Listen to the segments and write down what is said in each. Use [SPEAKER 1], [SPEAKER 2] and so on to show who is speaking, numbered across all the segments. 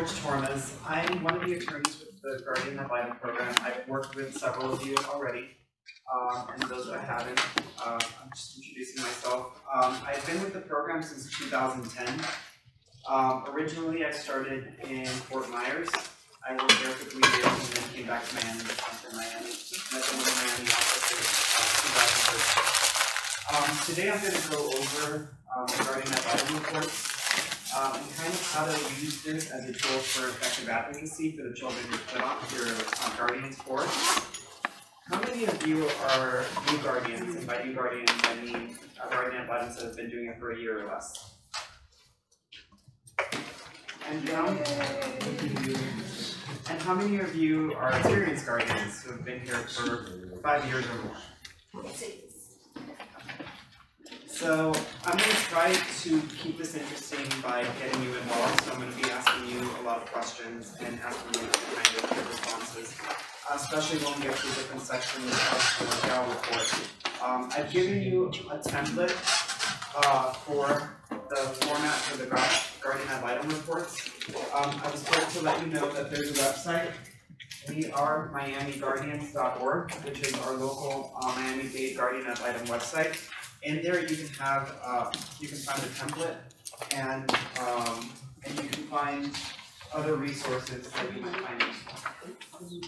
[SPEAKER 1] Tormes. I'm one of the attorneys with the Guardian Ad Litem program. I've worked with several of you already, and those that I haven't, I'm just introducing myself. I've been with the program since 2010. Originally, I started in Fort Myers. I lived there for 3 years and then came back to Miami, to Miami. And I've been with the Miami office since 2013. Today, I'm going to go over the Guardian Ad Litem reports. And kind of how to use this as a tool for effective advocacy for the children you're put on, your guardians for. How many of you are new guardians? And by new guardians, I mean guardian ad litem that have been doing it for a year or less. And how many of you are experienced guardians who have been here for 5 years or more? So I'm going to try to keep this interesting by getting you involved. So I'm going to be asking you a lot of questions and asking you kind of good responses, especially when we get to different sections of the GAL report. I've given you a template for the format for the Guardian Ad Litem reports. I was told to let you know that there's a website. We are MiamiGuardians.org, which is our local Miami-Dade Guardian Ad Litem website. In there, you can have you can find a template, and you can find other resources that you might find useful.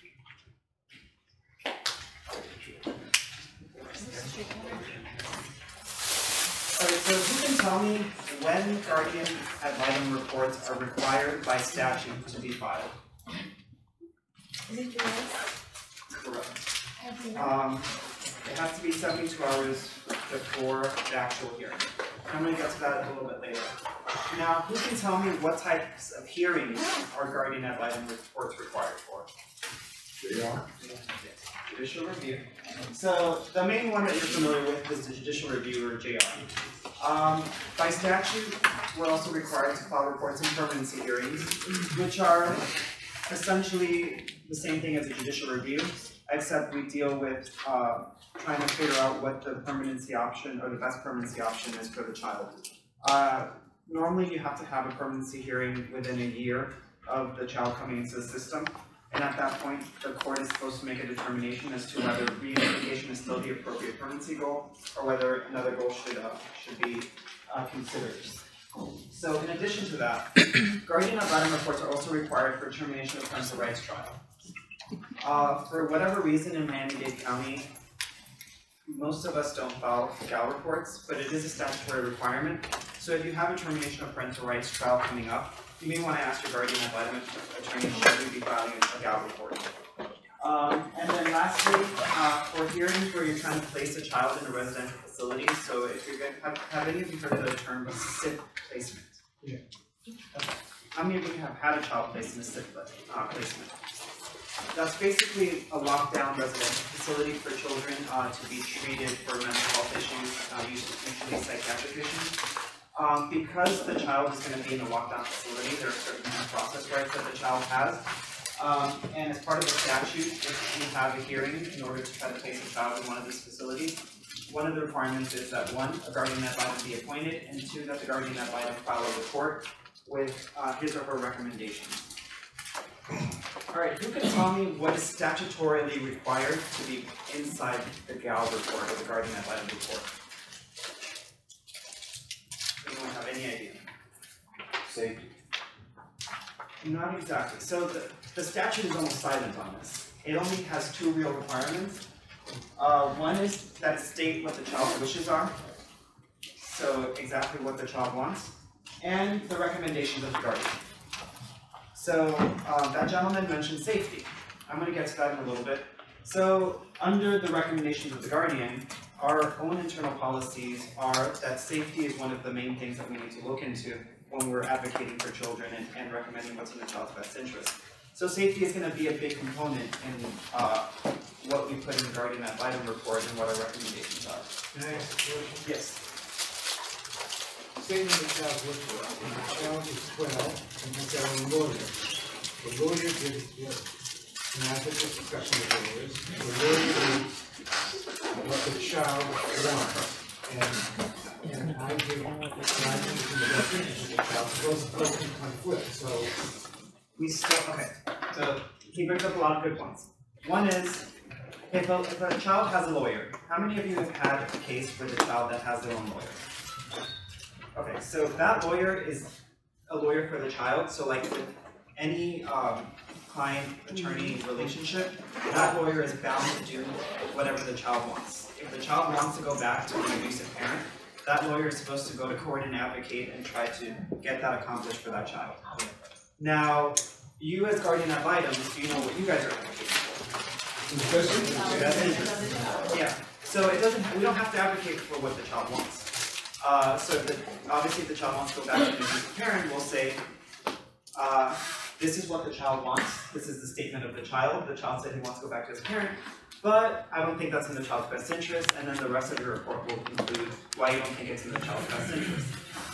[SPEAKER 1] Okay, so who can tell me when Guardian Ad Litem reports are required by statute to be filed? Correct. It has to be 72 hours before the actual hearing. I'm going to get to that a little bit later. Now, who can tell me what types of hearings are Guardian Ad Litem reports required for? Judicial review. So, the main one that you're familiar with is the judicial review, or JR. By statute, we're also required to file reports in permanency hearings, which are essentially the same thing as a judicial review, except we deal with trying to figure out what the permanency option or the best permanency option is for the child. Normally, you have to have a permanency hearing within a year of the child coming into the system, and at that point, the court is supposed to make a determination as to whether reunification is still the appropriate permanency goal, or whether another goal should be considered. So, in addition to that, Guardian Ad Litem reports are also required for termination of parental rights trial. For whatever reason in Miami-Dade County, most of us don't file GAL reports, but it is a statutory requirement. So if you have a termination of parental rights trial coming up, you may want to ask your Guardian Ad Litem attorney should we be filing a GAL report. And then lastly, for hearings where you're trying to place a child in a residential facility, so if you're going to have any of you heard of the term SIP placement? Yeah. Okay. How many of you have had a child placed in a SIP placement? That's basically a lockdown residential facility for children to be treated for mental health issues, usually psychiatric issues. Because the child is going to be in a lockdown facility, there are certain process rights that the child has. And as part of the statute, if you have a hearing in order to try to place a child in one of these facilities, one of the requirements is that 1, a guardian ad litem be appointed, and 2, that the guardian ad litem file a report with his or her recommendations. Alright, who can tell me what is statutorily required to be inside the GAL report or the Guardian Ad Litem report? Anyone have any idea?
[SPEAKER 2] Safety.
[SPEAKER 1] Not exactly. So the statute is almost silent on this. It only has 2 real requirements. One is that it state what the child's wishes are, so exactly what the child wants, and the recommendations of the guardian. So that gentleman mentioned safety. I'm going to get to that in a little bit. So under the recommendations of the guardian, our own internal policies are that safety is one of the main things that we need to look into when we're advocating for children and recommending what's in the child's best interest. So safety is going to be a big component in what we put in the Guardian Ad Litem report and what our recommendations are.
[SPEAKER 2] Can I ask a question?
[SPEAKER 1] Yes.
[SPEAKER 2] Say when the child looks for us, when the child is 12 and he's got a lawyer. The lawyer gives an advocate discussion with lawyers. The lawyer reads what the child wants. And I give my views in the best interest of the child. Those can conflict. So
[SPEAKER 1] we still, okay, so he brings up a lot of good points. One is, if a child has a lawyer, how many of you have had a case with a child that has their own lawyer? Okay, so that lawyer is a lawyer for the child, so like with any client-attorney relationship, that lawyer is bound to do whatever the child wants. If the child wants to go back to an abusive parent, that lawyer is supposed to go to court and advocate and try to get that accomplished for that child. Now, you as guardian ad litem, do you know what you guys are advocating for? Best interest. Yeah. So it doesn't. We don't have to advocate for what the child wants. Obviously, if the child wants to go back to an abusive parent, we'll say, this is what the child wants. This is the statement of the child. The child said he wants to go back to his parent, but I don't think that's in the child's best interest. And then the rest of your report will include why you don't think it's in the child's best interest.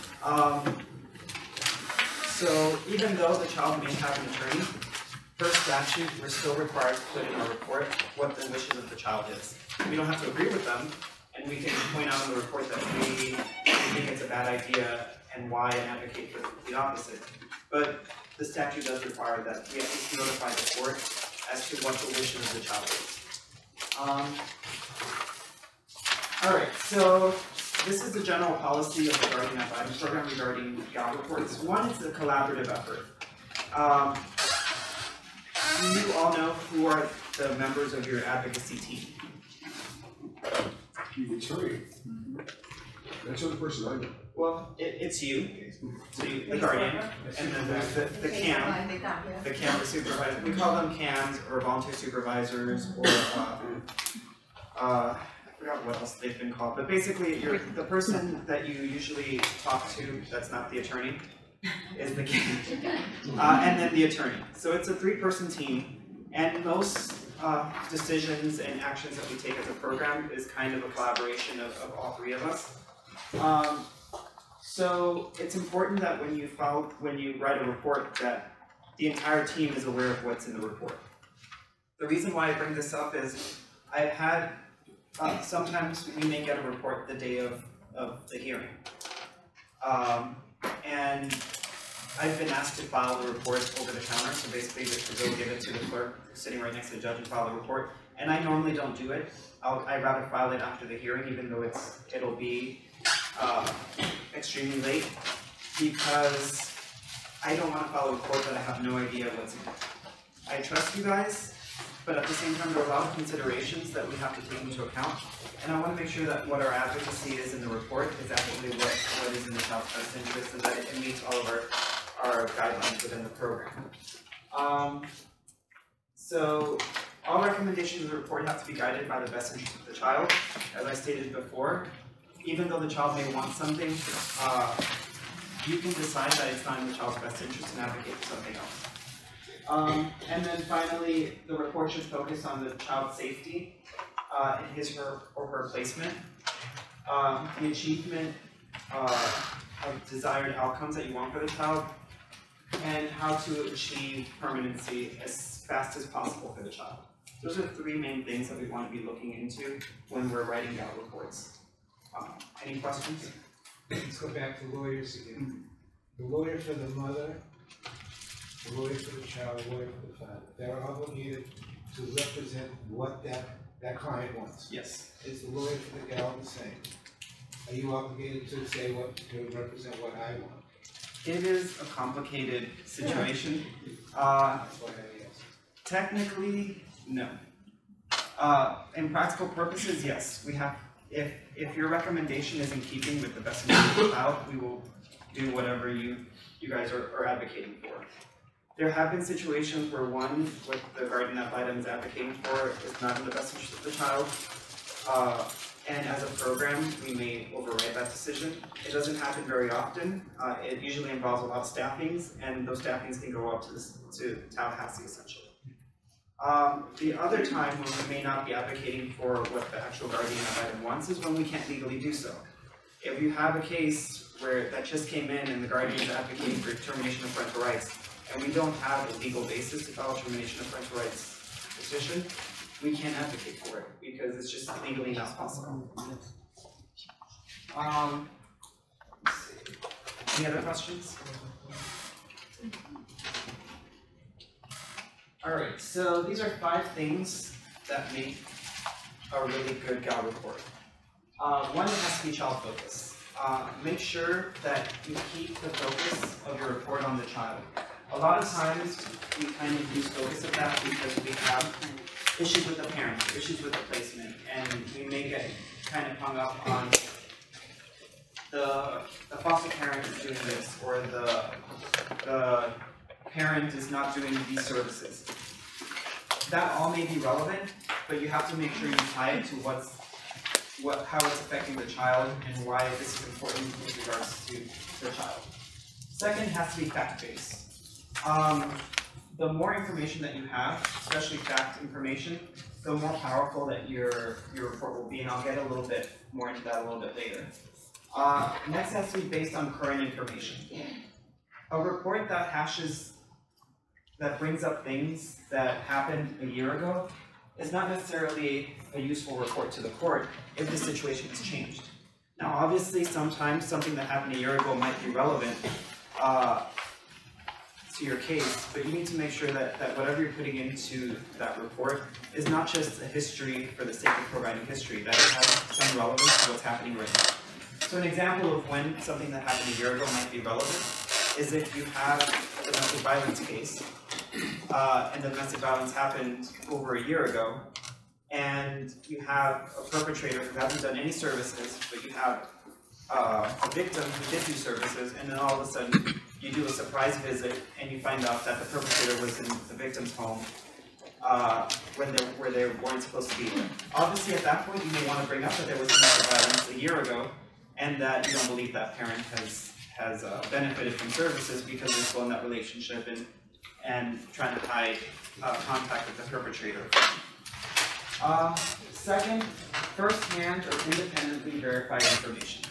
[SPEAKER 1] So even though the child may have an attorney, per statute, we're still required to put in our report what the wishes of the child is. We don't have to agree with them, and we can point out in the report that we think it's a bad idea and why and advocate for the opposite. But the statute does require that we at least notify the court as to what the wishes of the child is. Alright, so this is the general policy of the Guardian ad litem program regarding GAL reports. One is a collaborative effort. Do you all know who are the members of your advocacy team?
[SPEAKER 3] The attorney. That's the only person I know.
[SPEAKER 1] Well, it's you, so you, the guardian, and then there's the CAM, the CAM supervisor. We call them CAMs or volunteer supervisors, or I forgot what else they've been called. But basically, you're the person that you usually talk to. That's not the attorney, is the CAM, and then the attorney. So it's a 3-person team, and most decisions and actions that we take as a program is kind of a collaboration of all 3 of us. So it's important that when you write a report that the entire team is aware of what's in the report. The reason why I bring this up is I've had, sometimes we may get a report the day of the hearing. And I've been asked to file the report over the counter, so basically just to go give it to the clerk sitting right next to the judge and file the report. And I normally don't do it. I'd rather file it after the hearing, even though it'll be extremely late, because I don't want to file a report that I have no idea what's in it. I trust you guys, but at the same time there are a lot of considerations that we have to take into account, and I want to make sure that what our advocacy is in the report is actually what is in the child's best interest, and that it meets all of our guidelines within the program. So all recommendations in the report have to be guided by the best interest of the child. As I stated before, even though the child may want something, you can decide that it's not in the child's best interest and advocate for something else. And then finally, the report should focus on the child's safety in his or her placement, the achievement of desired outcomes that you want for the child, and how to achieve permanency as fast as possible for the child. Those are 3 main things that we want to be looking into when we're writing out reports. Any questions?
[SPEAKER 2] Let's go back to lawyers again. The lawyer for the mother, the lawyer for the child, the lawyer for the father. They're obligated to represent what that client wants.
[SPEAKER 1] Yes.
[SPEAKER 2] Is the lawyer for the gal the same? Are you obligated to say to represent what I want?
[SPEAKER 1] It is a complicated situation.
[SPEAKER 2] That's why I asked.
[SPEAKER 1] Technically, no. In practical purposes, yes. We have. If your recommendation is in keeping with the best interest of the child, we will do whatever you guys are advocating for. There have been situations where what the guardian ad litem is advocating for is not in the best interest of the child, and as a program, we may override that decision. It doesn't happen very often. It usually involves a lot of staffings, and those staffings can go up to Tallahassee, essentially. The other time when we may not be advocating for what the actual guardian ad litem wants is when we can't legally do so. If you have a case where that just came in and the guardian is advocating for termination of parental rights, and we don't have a legal basis to file a termination of parental rights petition, we can't advocate for it because it's just legally not possible. Let's see. Any other questions? Alright, so these are 5 things that make a really good GAL report. One, it has to be child focused. Make sure that you keep the focus of your report on the child. A lot of times we kind of lose focus of that because we have issues with the parent, issues with the placement, and we may get kind of hung up on the foster parent is doing this, or the parent is not doing these services. That all may be relevant, but you have to make sure you tie it to how it's affecting the child and why this is important with regards to the child. Second has to be fact-based. The more information that you have, especially fact information, the more powerful that your report will be, and I'll get a little bit more into that a little bit later. Next has to be based on current information. A report that brings up things that happened a year ago is not necessarily a useful report to the court if the situation has changed. Now obviously sometimes something that happened a year ago might be relevant to your case, but you need to make sure that whatever you're putting into that report is not just a history for the sake of providing history, that it has some relevance to what's happening right now. So an example of when something that happened a year ago might be relevant is if you have a domestic violence case, and the domestic violence happened over a year ago, and you have a perpetrator who hasn't done any services, but you have a victim who did do services, and then all of a sudden you do a surprise visit and you find out that the perpetrator was in the victim's home where they weren't supposed to be. Obviously at that point you may want to bring up that there was domestic violence a year ago and that you don't believe that parent has benefited from services because they're still in that relationship and trying to hide contact with the perpetrator. Second, first-hand or independently verified information.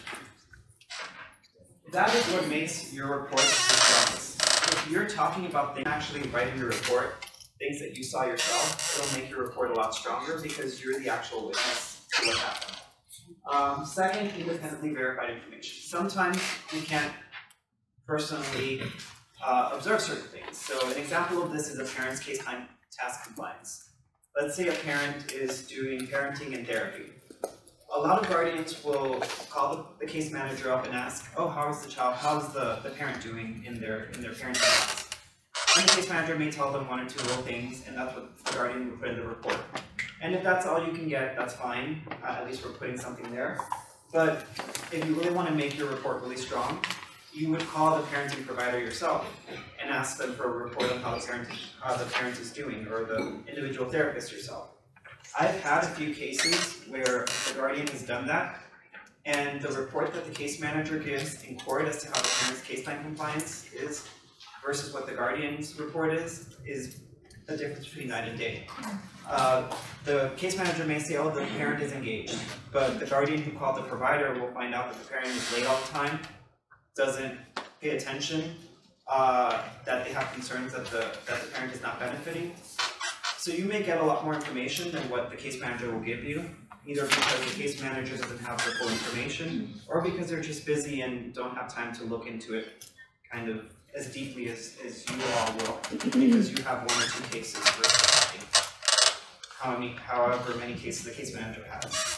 [SPEAKER 1] That is what makes your report the strongest. If you're talking about things actually writing your report, things that you saw yourself, it'll make your report a lot stronger because you're the actual witness to what happened. Second, independently verified information. Sometimes we can't personally observe certain things. So an example of this is a parent's case time task compliance. Let's say a parent is doing parenting and therapy. A lot of guardians will call the case manager up and ask, oh, how's the parent doing in their parenting class? And the case manager may tell them 1 or 2 little things, and that's what the guardian will put in the report. And if that's all you can get, that's fine. At least we're putting something there. But if you really want to make your report really strong, you would call the parenting provider yourself and ask them for a report on how the parent is doing, or the individual therapist yourself. I've had a few cases where the guardian has done that, and the report that the case manager gives in court as to how the parent's case time compliance is versus what the guardian's report is a difference between night and day. The case manager may say, oh, the parent is engaged, but the guardian who called the provider will find out that the parent is late all the time, doesn't pay attention, that they have concerns that the parent is not benefiting. So you may get a lot more information than what the case manager will give you, either because the case manager doesn't have the full information, or because they're just busy and don't have time to look into it kind of as deeply as you all will, because you have 1 or 2 cases versus however many cases the case manager has.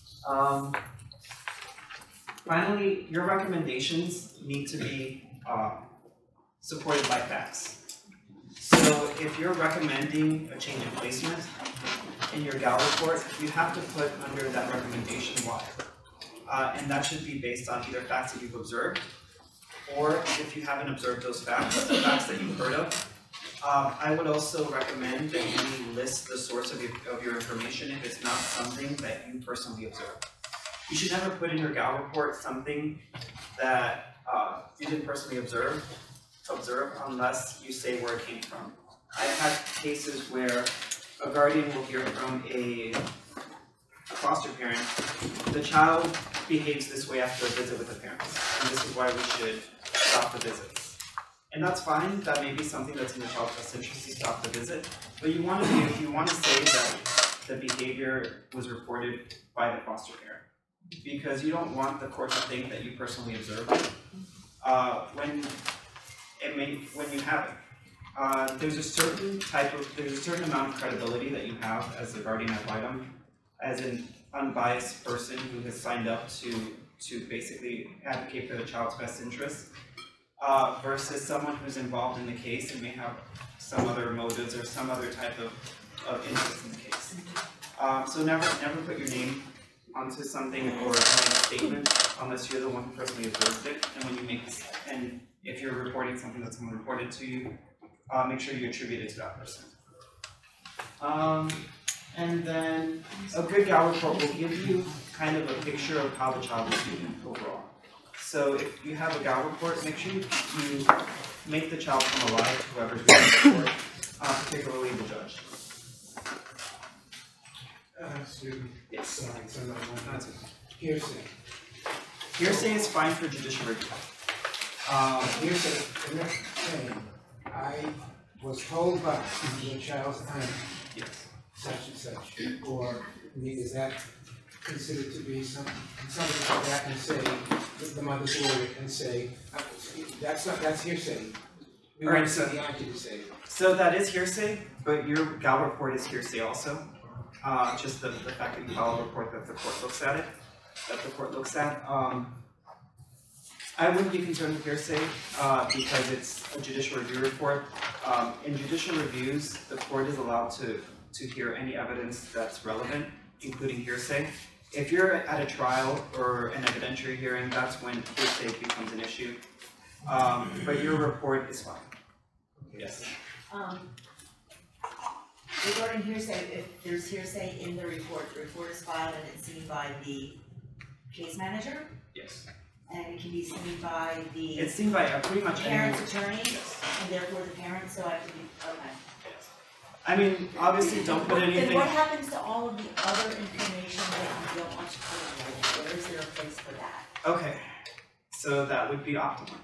[SPEAKER 1] Finally, your recommendations need to be supported by facts. So if you're recommending a change in placement in your GAL report, you have to put under that recommendation why. And that should be based on either facts that you've observed, or if you haven't observed those facts, the facts that you've heard of. I would also recommend that you list the source of your information if it's not something that you personally observed. You should never put in your GAL report something that you didn't personally observe unless you say where it came from. I've had cases where a guardian will hear from a foster parent, the child behaves this way after a visit with the parents, and this is why we should stop the visits. And that's fine, that may be something that's in the child's best interest to stop the visit, but you want to say that the behavior was reported by the foster parent, because you don't want the court to think that you personally observed it when you haven't. there's a certain amount of credibility that you have as a guardian ad litem, as an unbiased person who has signed up to basically advocate for the child's best interests, versus someone who's involved in the case and may have some other motives or some other type of interest in the case. So never put your name onto something or make a statement unless you're the one who personally observed it. And when you make this, and if you're reporting something that someone reported to you, make sure you attribute it to that person. And then a good GAL report will give you kind of a picture of how the child is doing overall. So if you have a GAL report, make sure you make the child come alive to whoever's doing the report, particularly the judge.
[SPEAKER 2] Excuse me.
[SPEAKER 1] Yes.
[SPEAKER 2] Sorry, so
[SPEAKER 1] That's it.
[SPEAKER 2] hearsay.
[SPEAKER 1] Hearsay is fine for judicial review.
[SPEAKER 2] Hearsay, I'm not saying, I was told by the child's aunt
[SPEAKER 1] Yes.
[SPEAKER 2] such and such, or, I mean, is that considered to be something like that and say, the mother's lawyer and say, that's hearsay. We
[SPEAKER 1] All right,
[SPEAKER 2] want to see
[SPEAKER 1] so-
[SPEAKER 2] the auntie to say.
[SPEAKER 1] So that is hearsay, but your GAL report is hearsay also. Just the fact that you file a report that the court looks at it, I wouldn't be concerned with hearsay because it's a judicial review report. In judicial reviews, the court is allowed to hear any evidence that's relevant, including hearsay. If you're at a trial or an evidentiary hearing, that's when hearsay becomes an issue. But your report is fine. Yes.
[SPEAKER 4] Regarding hearsay, if there's hearsay in the report is filed and it's seen by the case manager,
[SPEAKER 1] Yes.
[SPEAKER 4] and it can be seen by the
[SPEAKER 1] It's seen by pretty much anyone.
[SPEAKER 4] parent's attorney,
[SPEAKER 1] Yes.
[SPEAKER 4] and therefore the parent, so I have to be, okay.
[SPEAKER 1] I mean, obviously, don't put
[SPEAKER 4] Then
[SPEAKER 1] anything.
[SPEAKER 4] what happens to all of the other information that you don't want to put in writing? Where is there a place for that?
[SPEAKER 1] Okay, so that would be optimal.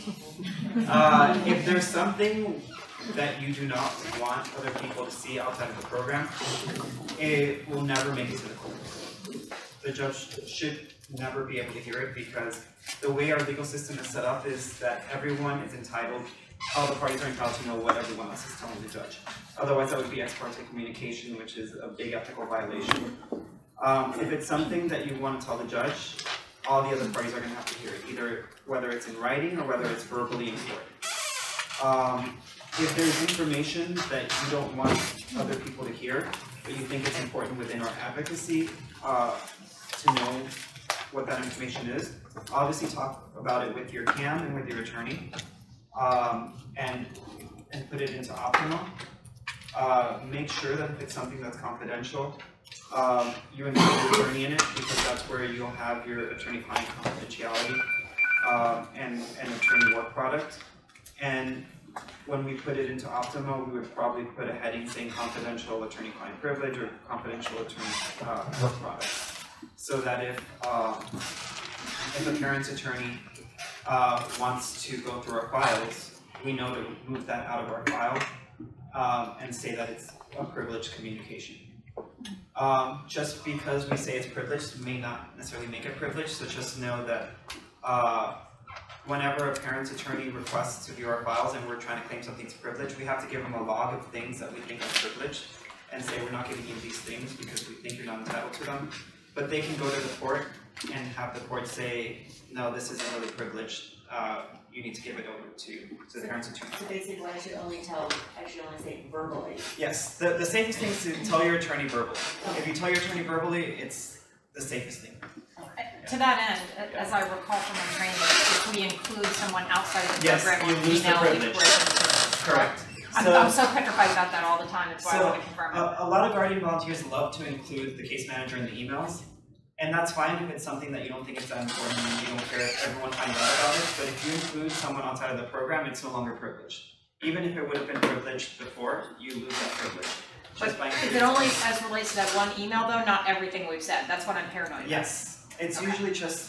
[SPEAKER 1] If there's something that you do not want other people to see outside of the program, it will never make it to the court. The judge should never be able to hear it because the way our legal system is set up is that everyone is entitled, all the parties are entitled to know what everyone else is telling the judge. Otherwise, that would be ex parte communication, which is a big ethical violation. If it's something that you want to tell the judge, all the other parties are going to have to hear it, either whether it's in writing or whether it's verbally in court. If there's information that you don't want other people to hear, but you think it's important within our advocacy to know what that information is, obviously talk about it with your CAM and with your attorney, and put it into Optima. Make sure that if it's something that's confidential, you include your attorney in it because that's where you'll have your attorney-client confidentiality and attorney work product. And when we put it into Optima, we would probably put a heading saying confidential attorney-client privilege or confidential attorney work product, so that if a parent's attorney wants to go through our files, we know to move that out of our file and say that it's a privileged communication. Just because we say it's privileged may not necessarily make it privileged, so just know that whenever a parent's attorney requests to view our files and we're trying to claim something's privileged, we have to give them a log of things that we think are privileged and say we're not giving you these things because we think you're not entitled to them. But they can go to the court and have the court say, no, this isn't really privileged. You need to give it over to the parent's attorney.
[SPEAKER 4] So basically, I should only say verbally.
[SPEAKER 1] Yes, the safest thing is to tell your attorney verbally. If you tell your attorney verbally, it's the safest thing.
[SPEAKER 5] To that end, as I recall from my training, if we include someone outside of the
[SPEAKER 1] Yes,
[SPEAKER 5] program,
[SPEAKER 1] you lose the
[SPEAKER 5] email,
[SPEAKER 1] privilege.
[SPEAKER 5] you break the privilege.
[SPEAKER 1] Correct.
[SPEAKER 5] I'm so petrified about that all the time, that's why I
[SPEAKER 1] So,
[SPEAKER 5] want to confirm it.
[SPEAKER 1] a lot of guardian volunteers love to include the case manager in the emails, and that's fine if it's something that you don't think is that important and you don't care if everyone finds out about it, but if you include someone outside of the program, it's no longer privileged. Even if it would have been privileged before, you lose that privilege. Just by
[SPEAKER 5] Is it only as relates to that one email though, not everything we've said? That's what I'm paranoid about.
[SPEAKER 1] Yes, it's
[SPEAKER 5] Okay.
[SPEAKER 1] usually just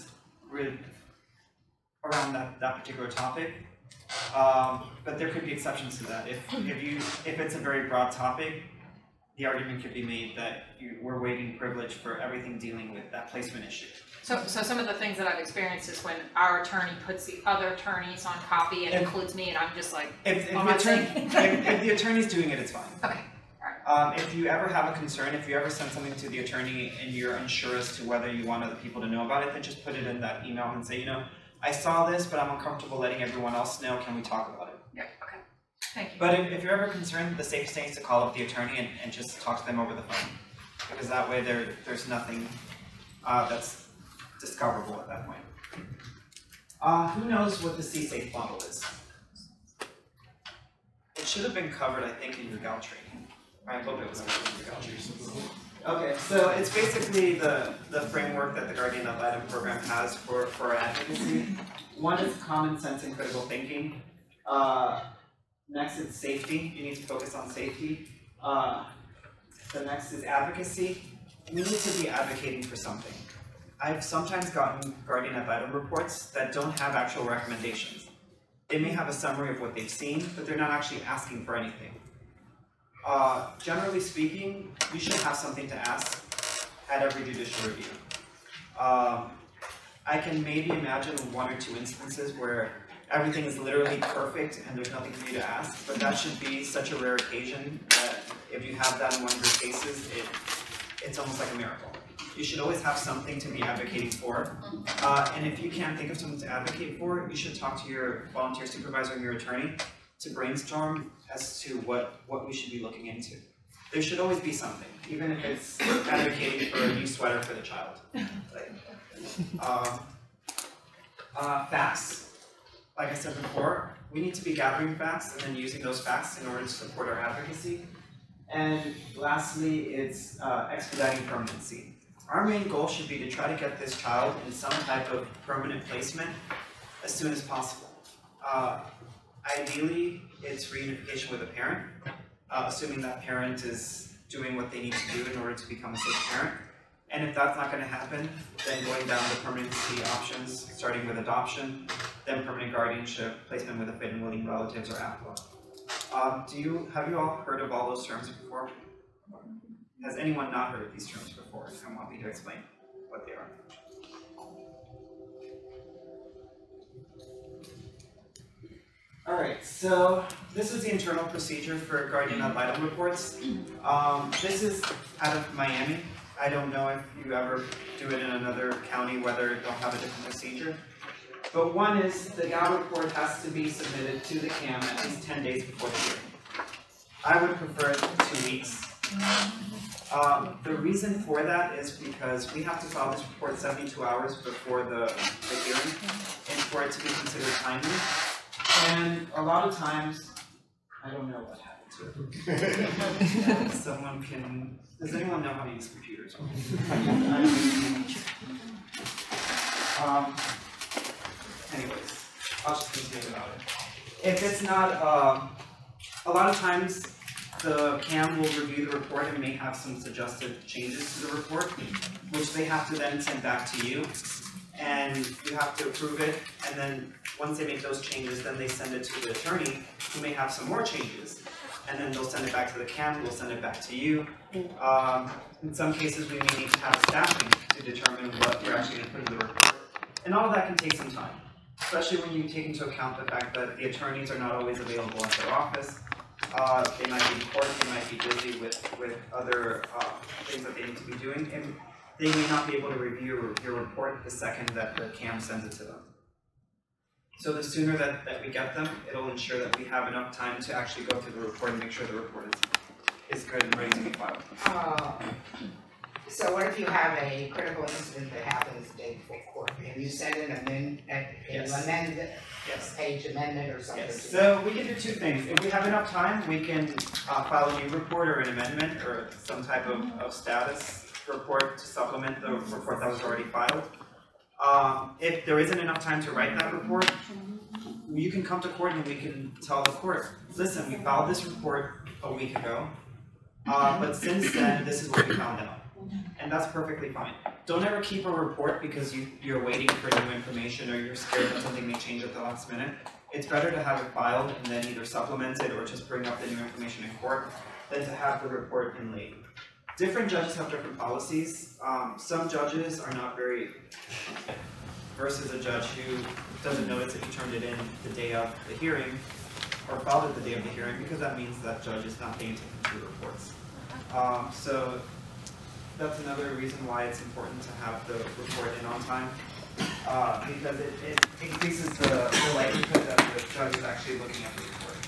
[SPEAKER 1] around that particular topic. But there could be exceptions to that. If it's a very broad topic, the argument could be made that we're waiving privilege for everything dealing with that placement issue.
[SPEAKER 5] So some of the things that I've experienced is when our attorney puts the other attorneys on copy and includes me, and I'm just like,
[SPEAKER 1] If
[SPEAKER 5] I'm
[SPEAKER 1] the
[SPEAKER 5] not
[SPEAKER 1] attorney,
[SPEAKER 5] saying.
[SPEAKER 1] if the attorney's doing it, it's fine.
[SPEAKER 5] Okay.
[SPEAKER 1] If you ever have a concern, if you ever send something to the attorney and you're unsure as to whether you want other people to know about it, then just put it in that email and say, I saw this, but I'm uncomfortable letting everyone else know, can we talk about it?
[SPEAKER 5] Yeah, okay. Thank you.
[SPEAKER 1] But if you're ever concerned, the safest thing is to call up the attorney and just talk to them over the phone. Because that way there's nothing that's discoverable at that point. Who knows what the C-Safe model is? It should have been covered, I think, in your GAL training. I hope it was covered in your GAL training. Okay, so it's basically the framework that the Guardian Ad Litem program has for advocacy. One is common sense and critical thinking. Next is safety. You need to focus on safety. The next is advocacy. We need to be advocating for something. I've sometimes gotten Guardian Ad Litem reports that don't have actual recommendations. They may have a summary of what they've seen, but they're not actually asking for anything. Generally speaking, you should have something to ask at every judicial review. I can maybe imagine one or two instances where everything is literally perfect and there's nothing for you to ask, but that should be such a rare occasion that if you have that in one of your cases, it's almost like a miracle. You should always have something to be advocating for, and if you can't think of something to advocate for, you should talk to your volunteer supervisor and your attorney to brainstorm as to what we should be looking into. There should always be something, even if it's advocating for a new sweater for the child. Facts. Like I said before, we need to be gathering facts and then using those facts in order to support our advocacy. And lastly, it's expediting permanency. Our main goal should be to try to get this child in some type of permanent placement as soon as possible. Ideally, it's reunification with a parent, assuming that parent is doing what they need to do in order to become a safe parent. And if that's not going to happen, then going down the permanency options, starting with adoption, then permanent guardianship, placement with a fit and willing relatives or APWA. Have you all heard of all those terms before? Has anyone not heard of these terms before and want me to explain what they are? Alright, so this is the internal procedure for Guardian Ad Litem reports. This is out of Miami. I don't know if you ever do it in another county, whether they'll have a different procedure. But one is the GAL report has to be submitted to the CAM at least 10 days before the hearing. I would prefer 2 weeks. The reason for that is because we have to file this report 72 hours before the hearing, and for it to be considered timely. And a lot of times, I don't know what happened to it. Someone can, does anyone know how to use computers? Anyways, I'll just continue about it. If it's not, a lot of times the CAM will review the report and may have some suggested changes to the report, which they have to then send back to you, and you have to approve it, and then once they make those changes, then they send it to the attorney, who may have some more changes, and then they'll send it back to the CAM, we'll send it back to you. In some cases, we may need to have staffing to determine what we're actually going to put in the report, and all of that can take some time, especially when you take into account the fact that the attorneys are not always available at their office. They might be in court, they might be busy with other things that they need to be doing, and they may not be able to review your report the second that the CAM sends it to them. So the sooner that we get them, it'll ensure that we have enough time to actually go through the report and make sure the report is good and ready to be filed.
[SPEAKER 6] So what if you have a critical incident that happens the day before court, and you send an amendment,
[SPEAKER 1] Yes.
[SPEAKER 6] page amendment or something?
[SPEAKER 1] Yes. So we can do two things. If we have enough time, we can file a new report or an amendment or some type of status report to supplement the report that was already filed. If there isn't enough time to write that report, you can come to court and we can tell the court, listen, we filed this report a week ago, but since then, this is what we found out. And that's perfectly fine. Don't ever keep a report because you're waiting for new information or you're scared that something may change at the last minute. It's better to have it filed and then either supplement it or just bring up the new information in court. than to have the report in late. Different judges have different policies. Some judges are not very versus a judge who doesn't notice if you turned it in the day of the hearing or filed it the day of the hearing, because that means that judge is not paying attention to the reports. So that's another reason why it's important to have the report in on time, because it increases the likelihood that the judge is actually looking at the report.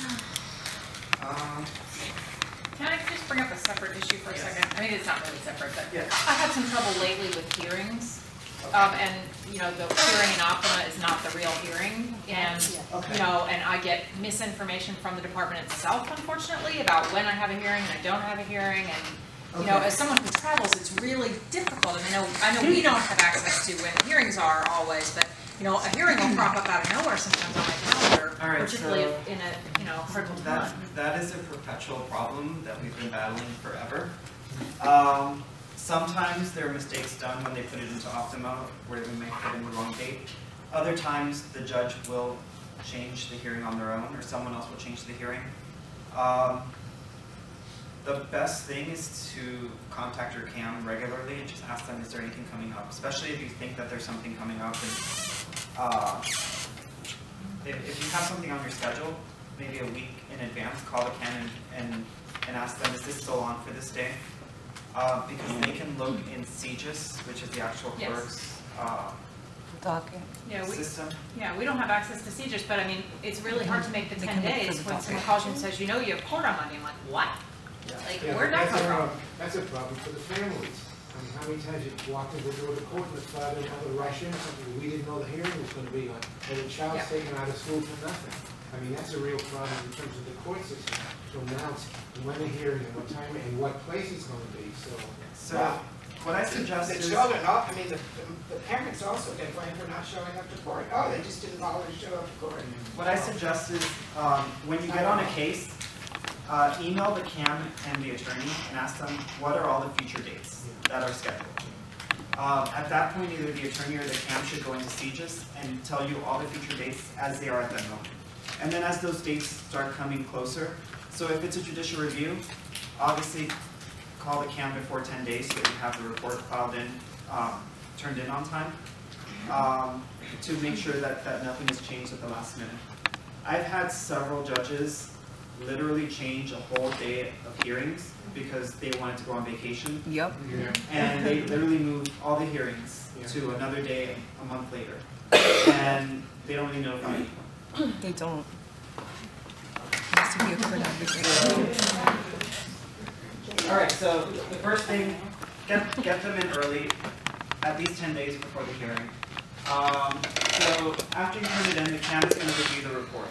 [SPEAKER 5] Can I just bring up a separate issue for a
[SPEAKER 1] Yes.
[SPEAKER 5] second? I mean, it's not really separate, but
[SPEAKER 1] Yes.
[SPEAKER 5] I've had some trouble lately with hearings.
[SPEAKER 1] Okay.
[SPEAKER 5] And, you know, the hearing in Optima is not the real hearing, and,
[SPEAKER 1] Okay.
[SPEAKER 5] you know, and I get misinformation from the department itself, unfortunately, about when I have a hearing and I don't have a hearing, and, you know,
[SPEAKER 1] Okay.
[SPEAKER 5] as someone who travels, it's really difficult, and I know we don't have access to when hearings are always, but, you know, a hearing will crop up out of nowhere sometimes on my calendar,
[SPEAKER 1] All right,
[SPEAKER 5] particularly
[SPEAKER 1] so
[SPEAKER 5] in a, you know, critical
[SPEAKER 1] That,
[SPEAKER 5] time.
[SPEAKER 1] that is a perpetual problem that we've been battling forever. Sometimes there are mistakes done when they put it into Optima, where they may put in the wrong date. Other times, the judge will change the hearing on their own, or someone else will change the hearing. The best thing is to contact your CAM regularly and just ask them, is there anything coming up? Especially if you think that there's something coming up, and if you have something on your schedule, maybe a week in advance, call the CAM and ask them, is this still on for this day? Because they can look in CGIS, which is the actual
[SPEAKER 5] Yes.
[SPEAKER 1] clerk's
[SPEAKER 5] Yeah,
[SPEAKER 1] system.
[SPEAKER 5] Yeah, we don't have access to CGIS, but I mean, it's really hard to make the 10 days when someone calls you and says, you know, you have court on Monday. I'm like, what? Like,
[SPEAKER 2] Yeah,
[SPEAKER 5] where'd that come from?
[SPEAKER 2] That's a problem for the families. I mean, how many times you walked into the door of the court and the father had to rush in, something we didn't know the hearing was gonna be on, or the child's
[SPEAKER 5] Yeah.
[SPEAKER 2] taken out of school for nothing. I mean, that's a real problem in terms of the court system, to announce when the hearing and what time and what place it's gonna be, so.
[SPEAKER 1] So what I suggest
[SPEAKER 6] The
[SPEAKER 1] is,
[SPEAKER 6] children, I mean, the parents also get blamed for not showing up to court. Oh, they just didn't bother to show up to court.
[SPEAKER 1] what I suggest is, when you get on a case, email the CAM and the attorney and ask them, what are all the future dates that are scheduled? At that point, either the attorney or the CAM should go into CGIS and tell you all the future dates as they are at that moment. And then as those dates start coming closer, so if it's a judicial review, obviously call the CAM before 10 days so that you have the report filed in, turned in on time, to make sure that nothing has changed at the last minute. I've had several judges literally change a whole day of hearings because they wanted to go on vacation.
[SPEAKER 2] Yeah.
[SPEAKER 1] And they literally moved all the hearings to another day a month later. And they don't really notify anyone.
[SPEAKER 7] They don't. Has to be a good advocate.
[SPEAKER 1] Alright, so the first thing, get them in early, at least 10 days before the hearing. So after you turn it in, the CAM is going to review the report.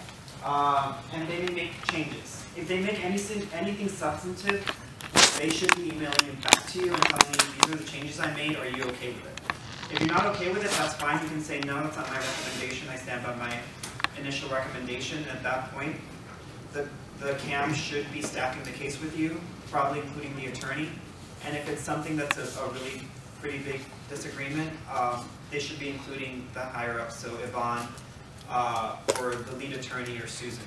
[SPEAKER 1] And they may make changes. If they make anything substantive, they should be emailing it back to you and telling you, these are the changes I made, are you okay with it? If you're not okay with it, that's fine, you can say, no, that's not my recommendation, I stand by my initial recommendation. At that point, the CAM should be staffing the case with you, probably including the attorney. And if it's something that's a really pretty big disagreement, they should be including the higher ups, so Yvonne, or the lead attorney or Susan,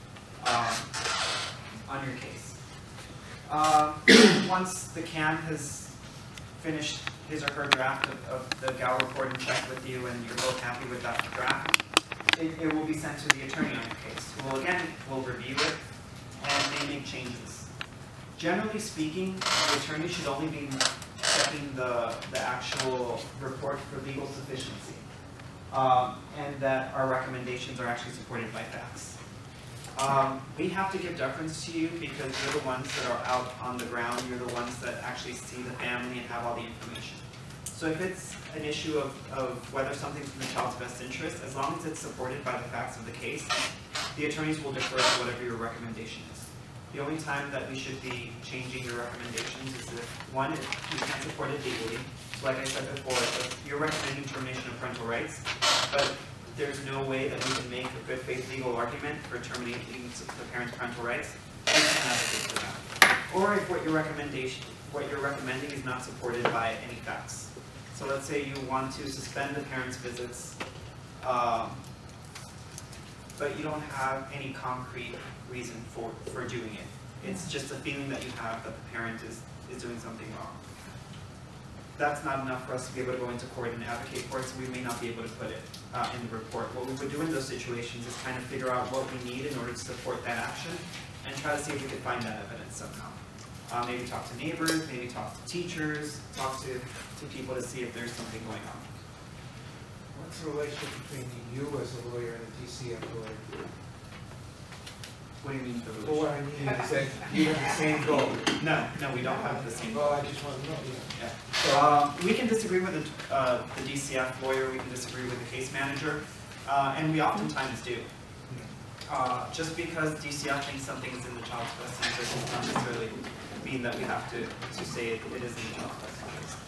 [SPEAKER 1] on your case. Once the CAM has finished his or her draft of the GAL report and checked with you and you're both happy with that draft, it will be sent to the attorney on your case, who will again review it and may make changes. Generally speaking, the attorney should only be checking the actual report for legal sufficiency, and that our recommendations are actually supported by facts. We have to give deference to you because you're the ones that are out on the ground, you're the ones that actually see the family and have all the information. So if it's an issue of whether something's in the child's best interest, as long as it's supported by the facts of the case, the attorneys will defer to whatever your recommendation is. The only time that we should be changing your recommendations is if, one, if you can't support it legally. So like I said before, if you're recommending termination of parental rights, but there's no way that we can make a good faith legal argument for terminating the parent's parental rights, we can advocate for that. Or if what you're recommending is not supported by any facts. So let's say you want to suspend the parent's visits, but you don't have any concrete reason for doing it. It's just a feeling that you have that the parent is doing something wrong. That's not enough for us to be able to go into court and advocate for it, so we may not be able to put it in the report. What we would do in those situations is kind of figure out what we need in order to support that action and try to see if we can find that evidence somehow. Maybe talk to neighbors, maybe talk to teachers, talk to people to see if there's something going on.
[SPEAKER 2] What's the relationship between you as a lawyer and a DCF lawyer?
[SPEAKER 1] What do you mean the
[SPEAKER 2] Well, what
[SPEAKER 1] relation?
[SPEAKER 2] I mean is that you have the same goal.
[SPEAKER 1] No, we don't have the same.
[SPEAKER 2] Well, I just want to know,
[SPEAKER 1] Yeah. We can disagree with the DCF lawyer, we can disagree with the case manager, and we oftentimes do. Just because DCF thinks something is in the child's best interest does not necessarily mean that we have to say it is in the child's best interest.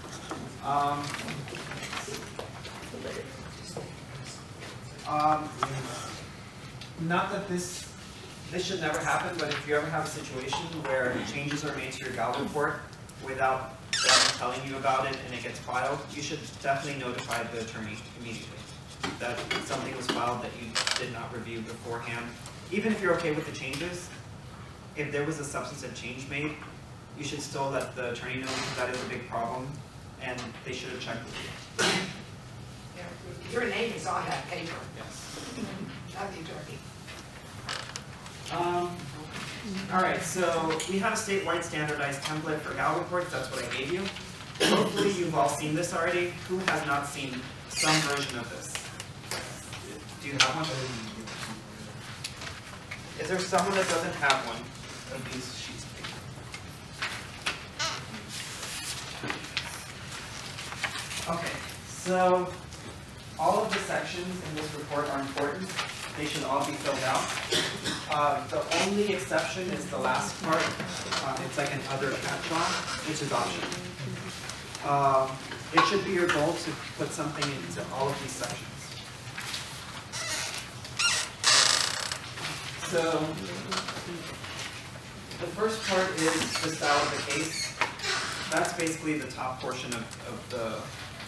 [SPEAKER 1] Not that this should never happen, but if you ever have a situation where changes are made to your GAL report without them telling you about it and it gets filed, you should definitely notify the attorney immediately that something was filed that you did not review beforehand. Even if you're okay with the changes, if there was a substantive change made, you should still let the attorney know because that is a big problem and they should have checked with you.
[SPEAKER 6] Yeah, your name is on that paper,
[SPEAKER 1] Yes.
[SPEAKER 6] not the attorney.
[SPEAKER 1] All right, so we have a statewide standardized template for GAL reports. That's what I gave you. Hopefully you've all seen this already. Who has not seen some version of this? Do you have one? Is there someone that doesn't have one of these sheets of paper? Okay, so all of the sections in this report are important. They should all be filled out. The only exception is the last part. It's like an other catch-on, which is optional. It should be your goal to put something into all of these sections. So the first part is the style of the case. That's basically the top portion of the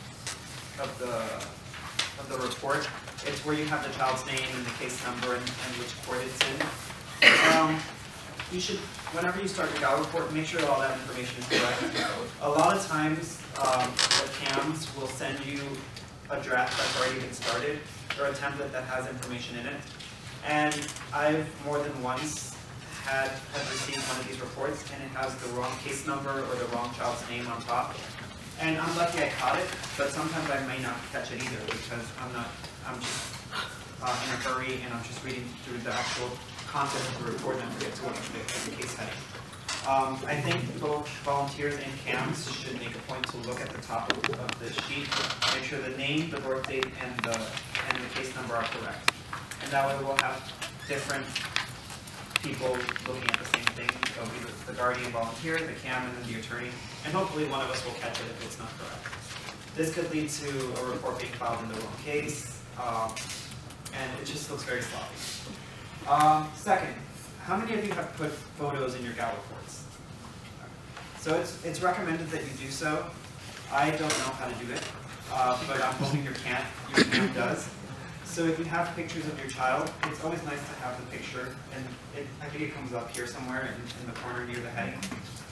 [SPEAKER 1] report. It's where you have the child's name and the case number and which court it's in. You should, whenever you start your GAL report, make sure all that information is correct. A lot of times, the CAMs will send you a draft that's already been started or a template that has information in it. And I've more than once have received one of these reports and it has the wrong case number or the wrong child's name on top. And I'm lucky I caught it, but sometimes I may not catch it either because I'm just in a hurry and I'm just reading through the actual content of the report and I forget to look at the case heading. I think both volunteers and CAMs should make a point to look at the top of the sheet, make sure the name, the birth date, and the case number are correct. And that way we'll have different people looking at the same thing, so either the guardian volunteer, the CAM, and then the attorney, and hopefully one of us will catch it if it's not correct. This could lead to a report being filed in the wrong case, and it just looks very sloppy. Second, how many of you have put photos in your GAL reports? So it's recommended that you do so. I don't know how to do it, but I'm hoping your CAM does. So if you have pictures of your child, it's always nice to have the picture, and I think it comes up here somewhere in the corner near the heading.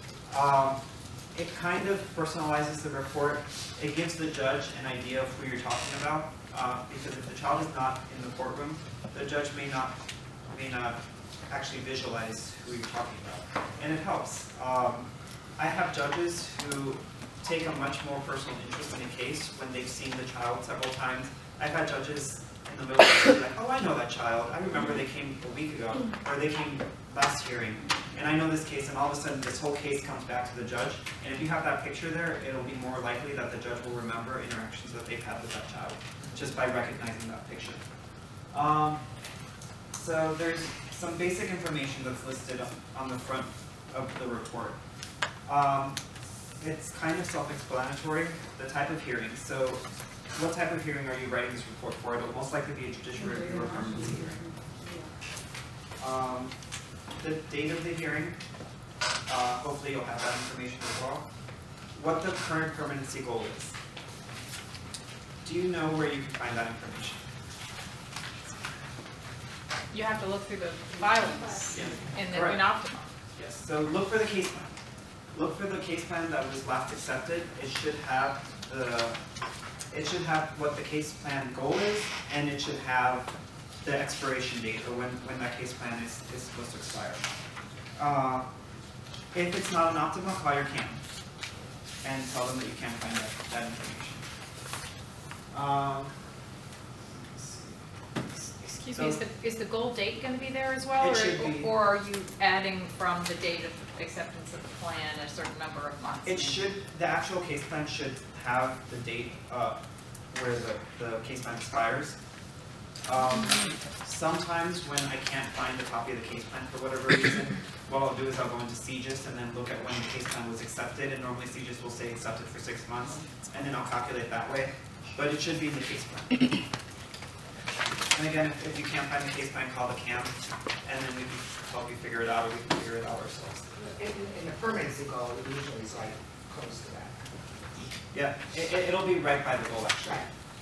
[SPEAKER 1] It kind of personalizes the report. It gives the judge an idea of who you're talking about, because if the child is not in the courtroom, the judge may not actually visualize who you're talking about, and it helps. I have judges who take a much more personal interest in a case when they've seen the child several times. I've had judges in the middle of the like, oh, I know that child. I remember they came a week ago, or they came last hearing, and I know this case, and all of a sudden this whole case comes back to the judge, and if you have that picture there, it'll be more likely that the judge will remember interactions that they've had with that child, just by recognizing that picture. So there's some basic information that's listed on the front of the report. It's kind of self-explanatory, the type of hearing. So what type of hearing are you writing this report for? It'll most likely be a judicial review or permanency hearing. The date of the hearing, hopefully you'll have that information as well. What the current permanency goal is. Do you know where you can find that information?
[SPEAKER 5] You have to look through the filings in
[SPEAKER 1] Correct.
[SPEAKER 5] Optima.
[SPEAKER 1] Yes, so look for the case plan. Look for the case plan that was last accepted. It should have what the case plan goal is, and it should have the expiration date, or when that case plan is supposed to expire. If it's not an optimal, call your CAM and tell them that you can't find that information.
[SPEAKER 5] Excuse me, is the goal date gonna be there as well?
[SPEAKER 1] It should be.
[SPEAKER 5] Or are you adding from the date of acceptance of the plan a certain number of months?
[SPEAKER 1] The actual case plan should have the date where the case plan expires. Sometimes when I can't find a copy of the case plan for whatever reason, what I'll do is I'll go into CGIS and then look at when the case plan was accepted, and normally CGIS will say accepted for 6 months, and then I'll calculate that way, but it should be in the case plan. And again, if you can't find the case plan, call the CAM, and then we can help you figure it out, or we can figure it out ourselves.
[SPEAKER 6] In the permanency goal, it usually is like close to that.
[SPEAKER 1] Yeah, it'll be right by the goal actually.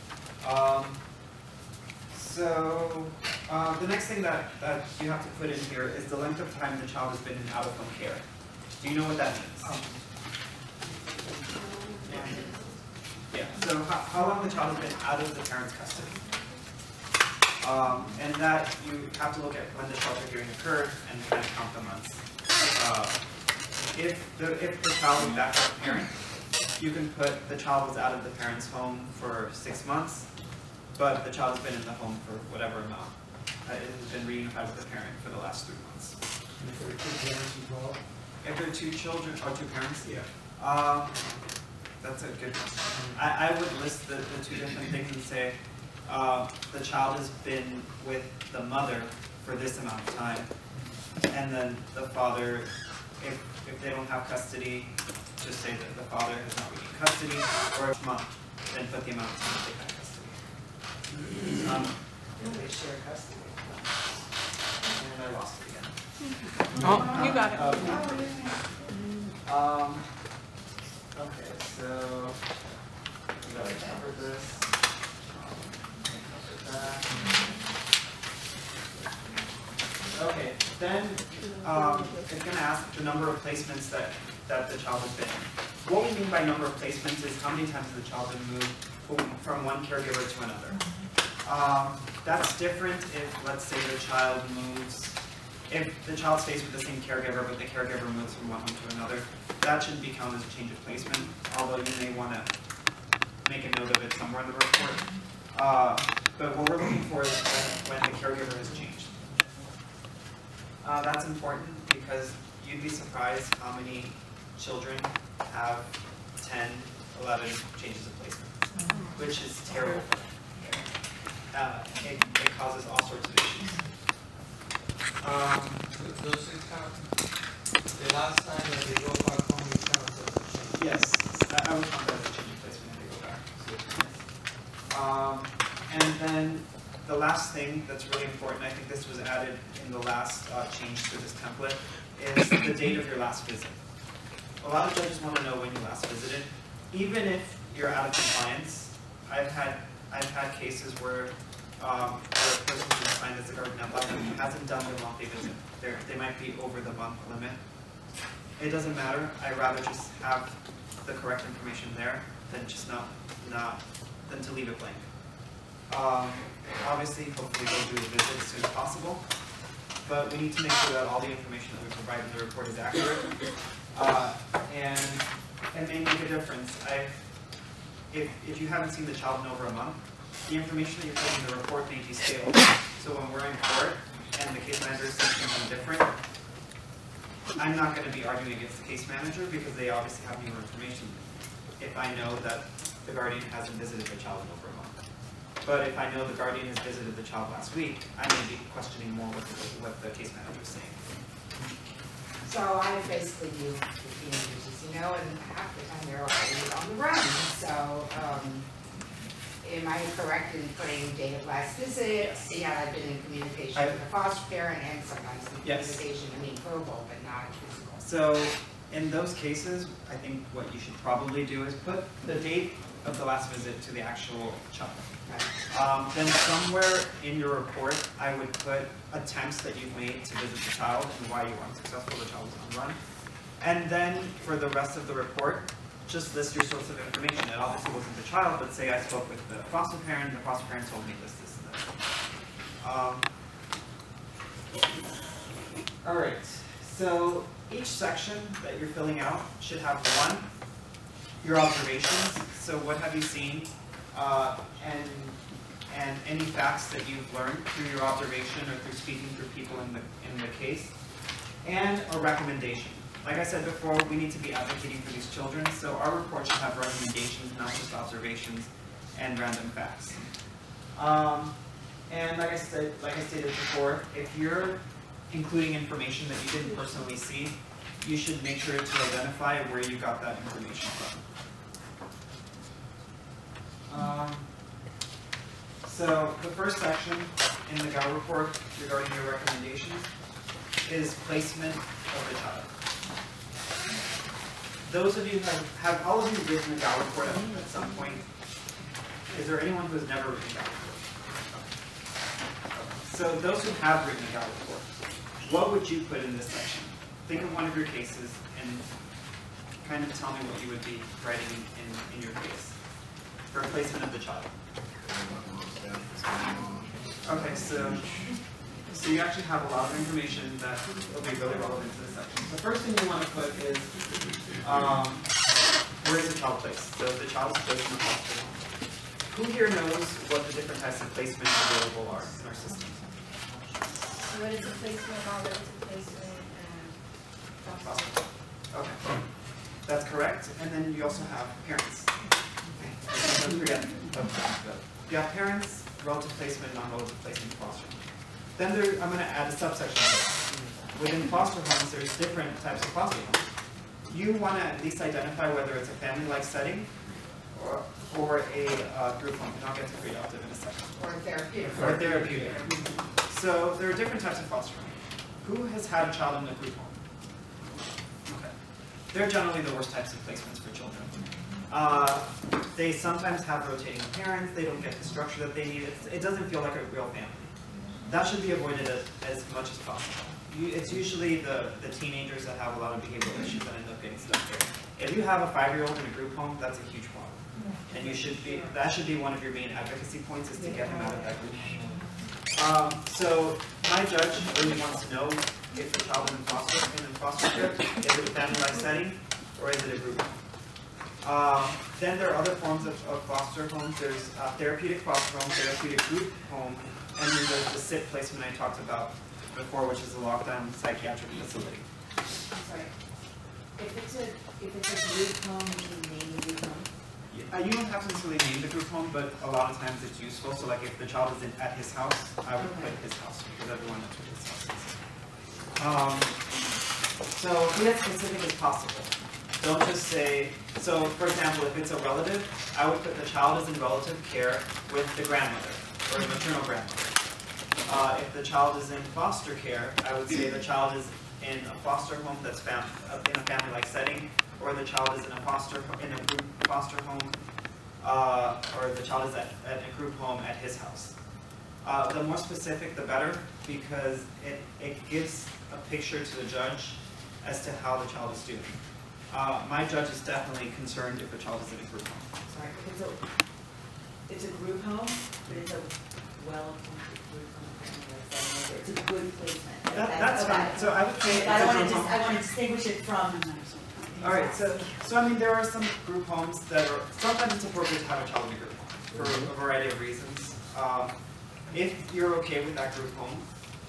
[SPEAKER 1] The next thing that you have to put in here is the length of time the child has been in out-of-home care. Do you know what that means? Yeah, so how long the child has been out of the parent's custody. And that you have to look at when the shelter hearing occurred and kind of count the months. If the child is back with the parent, you can put the child was out of the parent's home for 6 months, but the child has been in the home for whatever amount. It has been reunified with the parent for the last 3 months.
[SPEAKER 2] And if there are 2 parents involved?
[SPEAKER 1] If there are 2 children, or 2 parents?
[SPEAKER 2] Yeah.
[SPEAKER 1] That's a good question. I would list the 2 different things and say, the child has been with the mother for this amount of time, and then the father, if they don't have custody, just say that the father has not regained custody, or if mom, then put the amount of time they've had custody.
[SPEAKER 6] They share custody.
[SPEAKER 1] And I lost it again.
[SPEAKER 5] Oh, you got it.
[SPEAKER 1] Okay, so we gotta cover this. Okay, then it's going to ask the number of placements that the child has been in. What we mean by number of placements is how many times has the child been moved from one caregiver to another. That's different if, let's say, the child moves, if the child stays with the same caregiver, but the caregiver moves from one home to another. That shouldn't be counted as a change of placement, although you may want to make a note of it somewhere in the report. But what we're looking for is when the caregiver has changed. That's important because you'd be surprised how many children have 10, 11 changes of placement, which is terrible. It causes all sorts of issues.
[SPEAKER 8] Those 6 counts, the last time that they go back home, it counts as a change.
[SPEAKER 1] Yes, I would count that as a change of placement if they go back. And then the last thing that's really important, I think this was added in the last change to this template, is the date of your last visit. A lot of judges want to know when you last visited. Even if you're out of compliance, I've had cases where the person who's assigned as a guardian ad litem hasn't done their monthly visit. They might be over the month limit. It doesn't matter. I'd rather just have the correct information there than just than to leave it blank. Obviously, hopefully they'll do the visit as soon as possible, but we need to make sure that all the information that we provide in the report is accurate, and it may make a difference. If you haven't seen the child in over a month, the information that you're putting in the report may be stale. So when we're in court and the case manager says something different, I'm not going to be arguing against the case manager because they obviously have newer information if I know that the guardian hasn't visited the child in over a month. But if I know the guardian has visited the child last week, I may be questioning more what the case manager is saying.
[SPEAKER 6] So I basically do the teenagers, and half the time they're already on the run. So, am I correct in putting date of last visit? See how I've been in communication with the foster parent, and sometimes the communication, verbal, but not physical.
[SPEAKER 1] So, in those cases, I think what you should probably do is put the date of the last visit to the actual child.
[SPEAKER 6] Right.
[SPEAKER 1] Then somewhere in your report, I would put attempts that you've made to visit the child and why you were unsuccessful, the child was on run. And then for the rest of the report, just list your source of information. It obviously wasn't the child, but say I spoke with the foster parent told me this, and this. Alright, so each section that you're filling out should have one, your observations, so what have you seen, and any facts that you've learned through your observation or through speaking through people in the case, and a recommendation. Like I said before, we need to be advocating for these children, so our report should have recommendations, not just observations and random facts. And like I stated before, if you're including information that you didn't personally see, you should make sure to identify where you got that information from. So the first section in the GAL report regarding your recommendations is placement of the child. Those of you have all of you written a GAL report at some point? Is there anyone who has never written a GAL report? So those who have written a GAL report, what would you put in this section? Think of one of your cases and kind of tell me what you would be writing in your case for placement of the child. Okay, so you actually have a lot of information that will be really relevant to this section. The first thing you want to put is where is the child placed? So the child is placed in the foster home. Who here knows what the different types of placements available are in our system?
[SPEAKER 9] Relative placement, non-relative placement, and foster.
[SPEAKER 1] Okay, that's correct. And then you also have parents. Don't forget. You have parents, relative placement, non-relative placement, foster home. Then I'm going to add a subsection. Within foster homes, there's different types of foster homes. You want to at least identify whether it's a family-like setting or a group home, and I'll get to pre-adoptive in a second.
[SPEAKER 6] Or therapeutic.
[SPEAKER 1] Or therapeutic. So there are different types of foster homes. Who has had a child in a group home? Okay. They're generally the worst types of placements for children. They sometimes have rotating parents, they don't get the structure that they need, it doesn't feel like a real family. That should be avoided as much as possible. It's usually the teenagers that have a lot of behavioral issues that end up getting stuck there. If you have a 5-year-old in a group home, that's a huge problem. And that should be one of your main advocacy points, is to get him out of that group home. So my judge really wants to know if the child is in foster care, is it a family-like setting, or is it a group home? Then there are other forms of foster homes. There's therapeutic foster home, therapeutic group home, and then there's the SIP placement I talked about before, which is a lockdown psychiatric facility.
[SPEAKER 4] I'm sorry. If it's a group home, you can name the group home?
[SPEAKER 1] You don't have to necessarily name the group home, but a lot of times it's useful. So like if the child is at his house, I would put his house, because everyone knows what his house is. So be as specific as possible. Don't just say, so for example, if it's a relative, I would put the child is in relative care with the grandmother, or the maternal grandmother. If the child is in foster care, I would say the child is in a foster home that's in a family-like setting, or the child is in a group foster home, or the child is at a group home at his house. The more specific, the better, because it gives a picture to the judge as to how the child is doing. My judge is definitely concerned if a child is in a group home.
[SPEAKER 4] Sorry, it's a group home, but it's a well-appointed group home. It's a good placement.
[SPEAKER 1] That's fine. So I would say
[SPEAKER 4] I want to distinguish it from.
[SPEAKER 1] All right. So I mean, there are some group homes that are sometimes it's appropriate to have a child in a group home for a variety of reasons. If you're okay with that group home,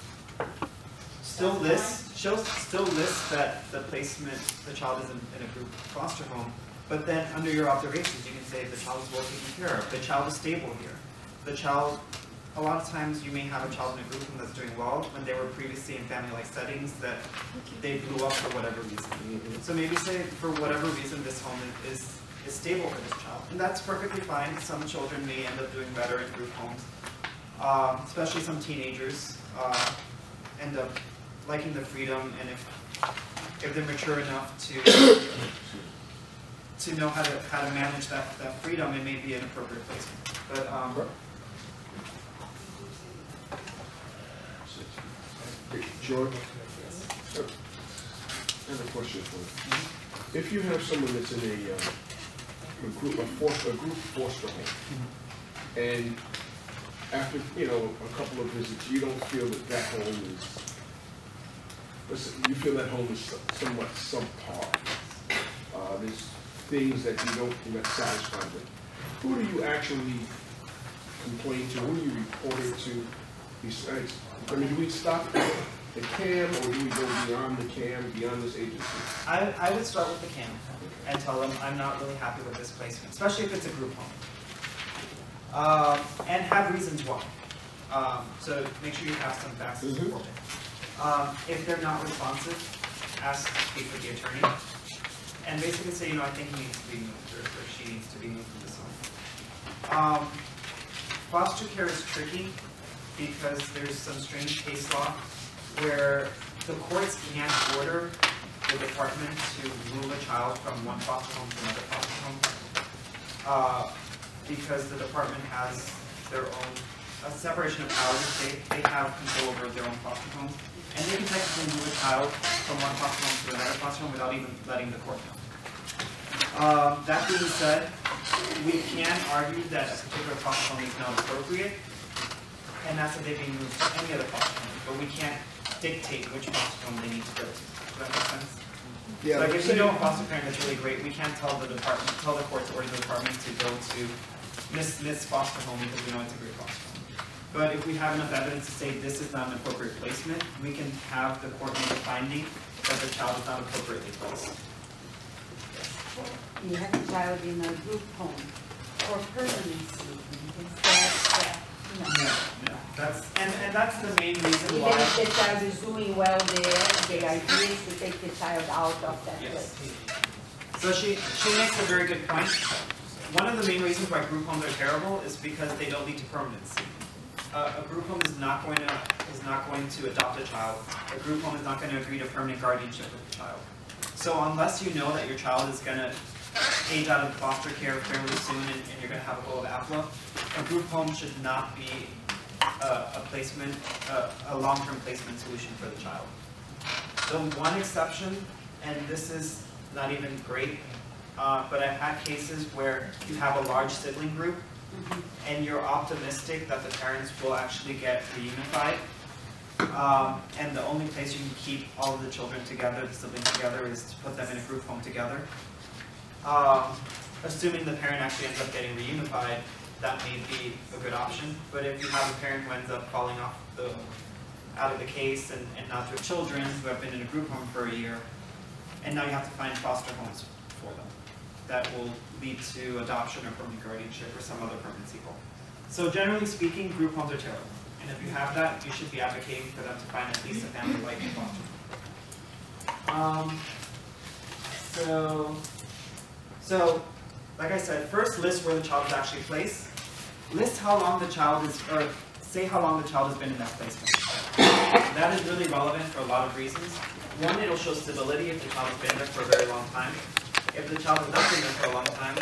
[SPEAKER 1] still list that the placement, the child is in a group foster home, but then under your observations you can say the child is well taken care of, the child is stable here. The child, a lot of times you may have a child in a group home that's doing well when they were previously in family-like settings that they blew up for whatever reason. So maybe say for whatever reason this home is stable for this child. And that's perfectly fine. Some children may end up doing better in group homes, especially some teenagers end up liking the freedom, and if they're mature enough to know how to manage that freedom, it may be an appropriate placement. But
[SPEAKER 3] George, I have a question for you. If you have someone that's in a group foster home, and after, a couple of visits, you don't feel that home is, you feel that home is somewhat subpar. There's things that you're not satisfied with. Who do you actually complain to? Who do you report it to? Besides, do we stop at the CAM, or do we go beyond the CAM, beyond this agency?
[SPEAKER 1] I would start with the CAM and tell them I'm not really happy with this placement, especially if it's a group home. And have reasons why. So make sure you have some facts to support it. If they're not responsive, ask to speak with the attorney. And basically say, I think he needs to be moved, or she needs to be moved from this home. Foster care is tricky because there's some strange case law where the courts can't order the department to move a child from one foster home to another foster home because the department has their own separation of powers. They have control over their own foster homes, and they can technically move a child from one foster home to another foster home without even letting the court know. That being said, we can argue that a particular foster home is not appropriate, and that's if they be moved to any other foster home, but we can't dictate which foster home they need to go to. Does that make sense?
[SPEAKER 3] Yeah.
[SPEAKER 1] Like if you know a foster parent that's really great, we can't tell the court to order the department to go to this foster home because we know it's a great foster home. But if we have enough evidence to say this is not an appropriate placement, we can have the court make a finding that the child is not appropriately placed.
[SPEAKER 6] You have a child in a group home or permanency instead,
[SPEAKER 1] No. That's the main reason
[SPEAKER 6] even
[SPEAKER 1] why.
[SPEAKER 6] if the child is doing well there, the idea is to take the child out of that
[SPEAKER 1] Yes.
[SPEAKER 6] place.
[SPEAKER 1] So she makes a very good point. One of the main reasons why group homes are terrible is because they don't lead to permanency. A group home is not going to adopt a child. A group home is not going to agree to permanent guardianship with the child. So unless you know that your child is going to age out of foster care fairly soon and you're going to have a goal of AFLA, a group home should not be a long-term placement solution for the child. The one exception, and this is not even great, but I've had cases where you have a large sibling group and you're optimistic that the parents will actually get reunified. And the only place you can keep all of the children together, the siblings together, is to put them in a group home together. Assuming the parent actually ends up getting reunified, that may be a good option. But if you have a parent who ends up falling off out of the case and not their children who have been in a group home for a year, and now you have to find foster homes for them, that will lead to adoption or permanent guardianship or some other permanency goal. So generally speaking, group homes are terrible. And if you have that, you should be advocating for them to find at least a family like foster home. So, like I said, first list where the child is actually placed. List how long the child is, or say how long the child has been in that placement. That is really relevant for a lot of reasons. One, it'll show stability if the child has been there for a very long time. If the child has not been there for a long time,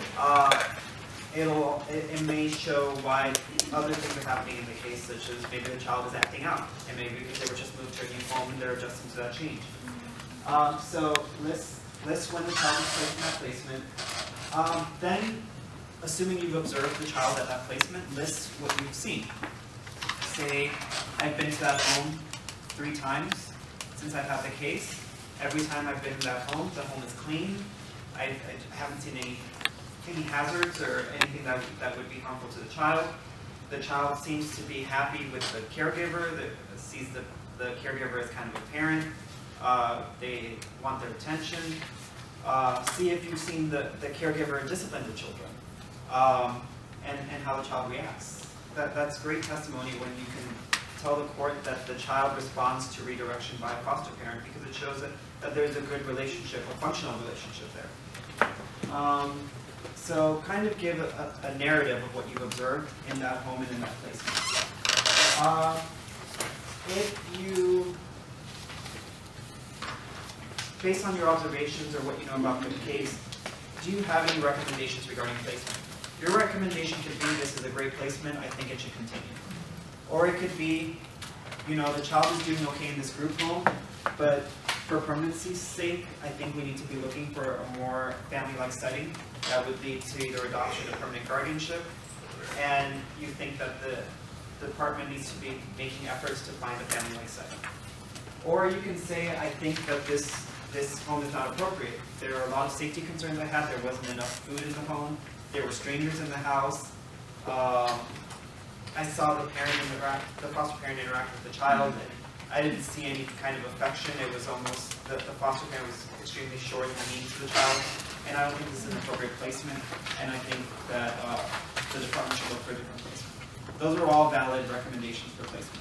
[SPEAKER 1] it may show why other things are happening in the case, such as maybe the child is acting out, and maybe because they were just moved to a new home and they're adjusting to that change. So list when the child is placed in that placement. Then, assuming you've observed the child at that placement, list what you've seen. Say, I've been to that home 3 times since I've had the case. Every time I've been to that home is clean. I haven't seen any hazards or anything that would be harmful to the child. The child seems to be happy with the caregiver, that sees the caregiver as kind of a parent. They want their attention. See if you've seen the caregiver discipline the children, and how the child reacts. That's great testimony when you can tell the court that the child responds to redirection by a foster parent, because it shows that there's a good relationship, a functional relationship there. So kind of give a narrative of what you've observed in that home and in that placement. If you, based on your observations or what you know about the case, do you have any recommendations regarding placement? Your recommendation could be, this is a great placement, I think it should continue. Or it could be, the child is doing okay in this group home, but for permanency's sake, I think we need to be looking for a more family-like setting that would lead to either adoption or permanent guardianship. And you think that the department needs to be making efforts to find a family-like setting. Or you can say, I think that this home is not appropriate. There are a lot of safety concerns I had. There wasn't enough food in the home. There were strangers in the house. I saw the foster parent interact with the child, and I didn't see any kind of affection. It was almost, the foster parent was extremely short and mean to the child, and I don't think this is an appropriate placement, and I think that the department should look for a different placement. Those are all valid recommendations for placement.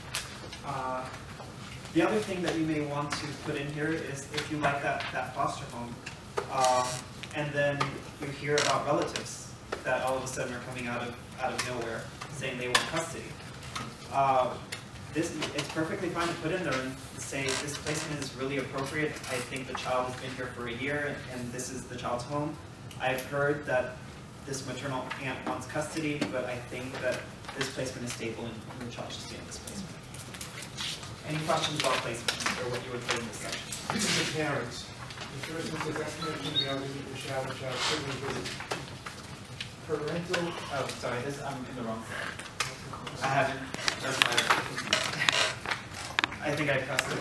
[SPEAKER 1] The other thing that you may want to put in here is if you like that foster home, and then you hear about relatives that all of a sudden are coming out of nowhere saying they want custody. It's perfectly fine to put in there and say this placement is really appropriate. I think the child has been here for a year and this is the child's home. I've heard that this maternal aunt wants custody, but I think that this placement is stable and the child should stay in this placement. Any questions about placement or what you would put in this section?
[SPEAKER 2] This is the parents. The first one says estimated familiarity with the child sibling visits. Parental.
[SPEAKER 1] Oh, sorry, I'm in the wrong slide. I haven't. That's my. I think I pressed it.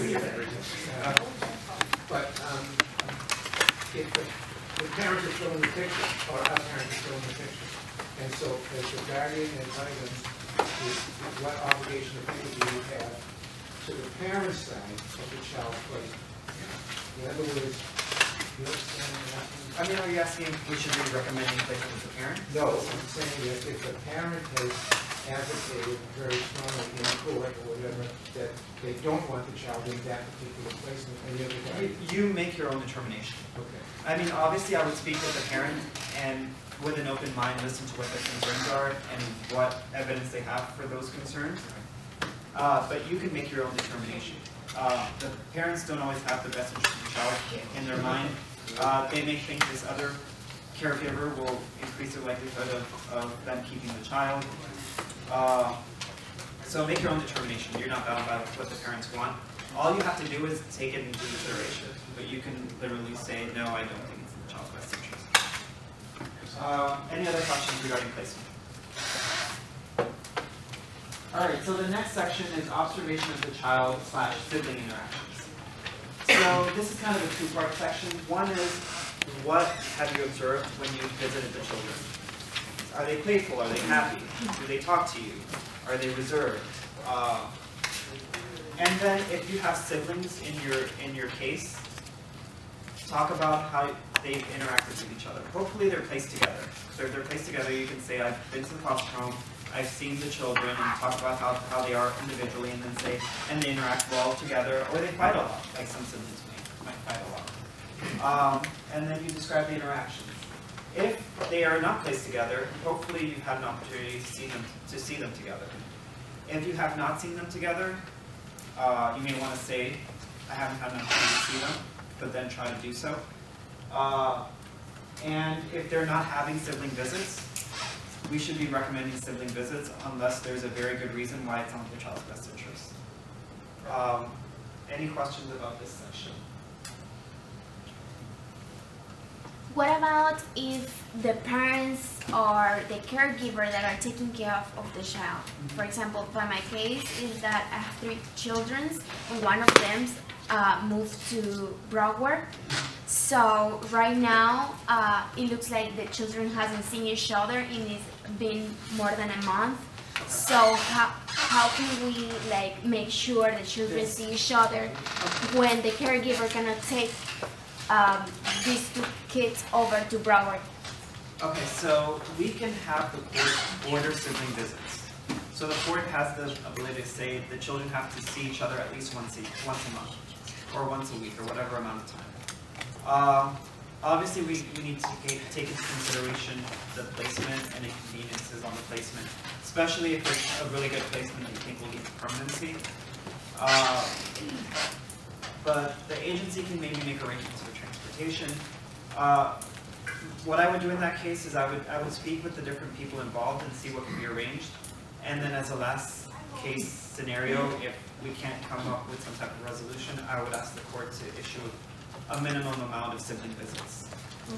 [SPEAKER 2] But if the parents are still in the picture, or our parents are still in the picture, and so as the guardian and guardian, what obligation of duty do you have to the parents' side of the child's placement? In other words, you understand what I'm asking?
[SPEAKER 1] I mean, are you asking if we should be recommending placement with the parent?
[SPEAKER 2] No, I'm saying that if the parent has advocated very strongly in court or whatever that they don't want the child in that particular placement, and the other guy.
[SPEAKER 1] You make your own determination.
[SPEAKER 2] Okay.
[SPEAKER 1] I mean, obviously, I would speak with the parent and with an open mind, listen to what their concerns are and what evidence they have for those concerns. But you can make your own determination. The parents don't always have the best interest of the child in their mind. They may think this other caregiver will increase the likelihood of them keeping the child. So make your own determination. You're not bound by what the parents want. All you have to do is take it into consideration. But you can literally say, no, I don't think it's in the child's best interest. Any other questions regarding placement? Alright, so the next section is observation of the child / sibling interactions. So this is kind of a two-part section. One is, what have you observed when you visited the children? Are they playful? Are they happy? Do they talk to you? Are they reserved? And then if you have siblings in your case, talk about how they've interacted with each other. Hopefully they're placed together. So if they're placed together, you can say, I've been to the foster home, I've seen the children, and talk about how they are individually, and then say, and they interact well together, or they fight a lot, like some siblings might fight a lot. And then you describe the interactions. If they are not placed together, hopefully you've had an opportunity to see them together. If you have not seen them together, you may want to say, I haven't had an opportunity to see them, but then try to do so. And if they're not having sibling visits, we should be recommending sibling visits unless there's a very good reason why it's not in the child's best interest. Any questions about this section?
[SPEAKER 9] What about if the parents or the caregiver that are taking care of the child? For example, by my case is that I have 3 children and one of them moved to Broward. So right now it looks like the children hasn't seen each other and it's been more than a month. So how can we like make sure the children see each other when the caregiver cannot take these 2 kids over to Broward?
[SPEAKER 1] Okay, so we can have the court order sibling visits. So the court has the ability to say the children have to see each other at least once a month, or once a week, or whatever amount of time. Obviously, we need to take into consideration the placement and inconveniences on the placement, especially if it's a really good placement that you think will lead to permanency. But the agency can maybe make arrangements for transportation. What I would do in that case is I would speak with the different people involved and see what can be arranged. And then as a last case scenario, if we can't come up with some type of resolution, I would ask the court to issue a minimum amount of sibling visits.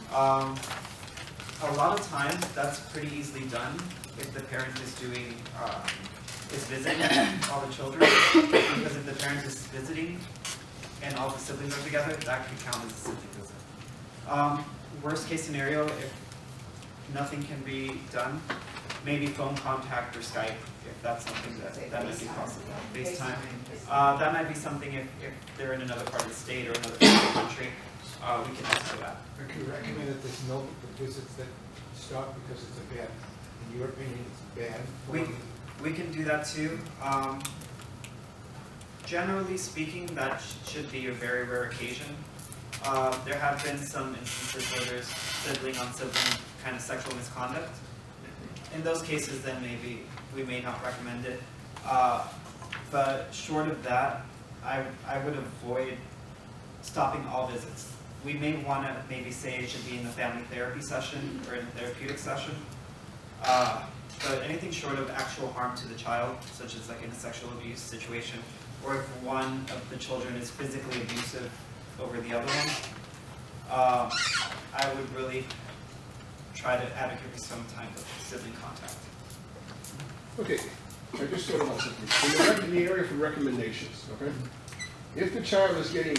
[SPEAKER 1] A lot of times, that's pretty easily done if the parent is doing, is visiting all the children, because if the parent is visiting and all the siblings are together, that can count as a sibling visit. Worst case scenario, if nothing can be done, maybe phone contact or Skype, if that's something that might be possible. FaceTime. That might be something if they're in another part of the state or another part of the country, we can ask for that.
[SPEAKER 2] Rick, you recommend that there's no visits that stop because it's a bad, in your opinion, it's bad?
[SPEAKER 1] We can do that too. Generally speaking, that should be a very rare occasion. There have been some instances where there's sibling on sibling kind of sexual misconduct. In those cases, then maybe we may not recommend it. But short of that, I would avoid stopping all visits. We may want to maybe say it should be in a family therapy session or in a therapeutic session. But anything short of actual harm to the child, such as like in a sexual abuse situation, or if one of the children is physically abusive over the other one, I would really try to advocate for some type of sibling contact.
[SPEAKER 3] Okay, I just thought about something. In the area for recommendations, okay? If the child is getting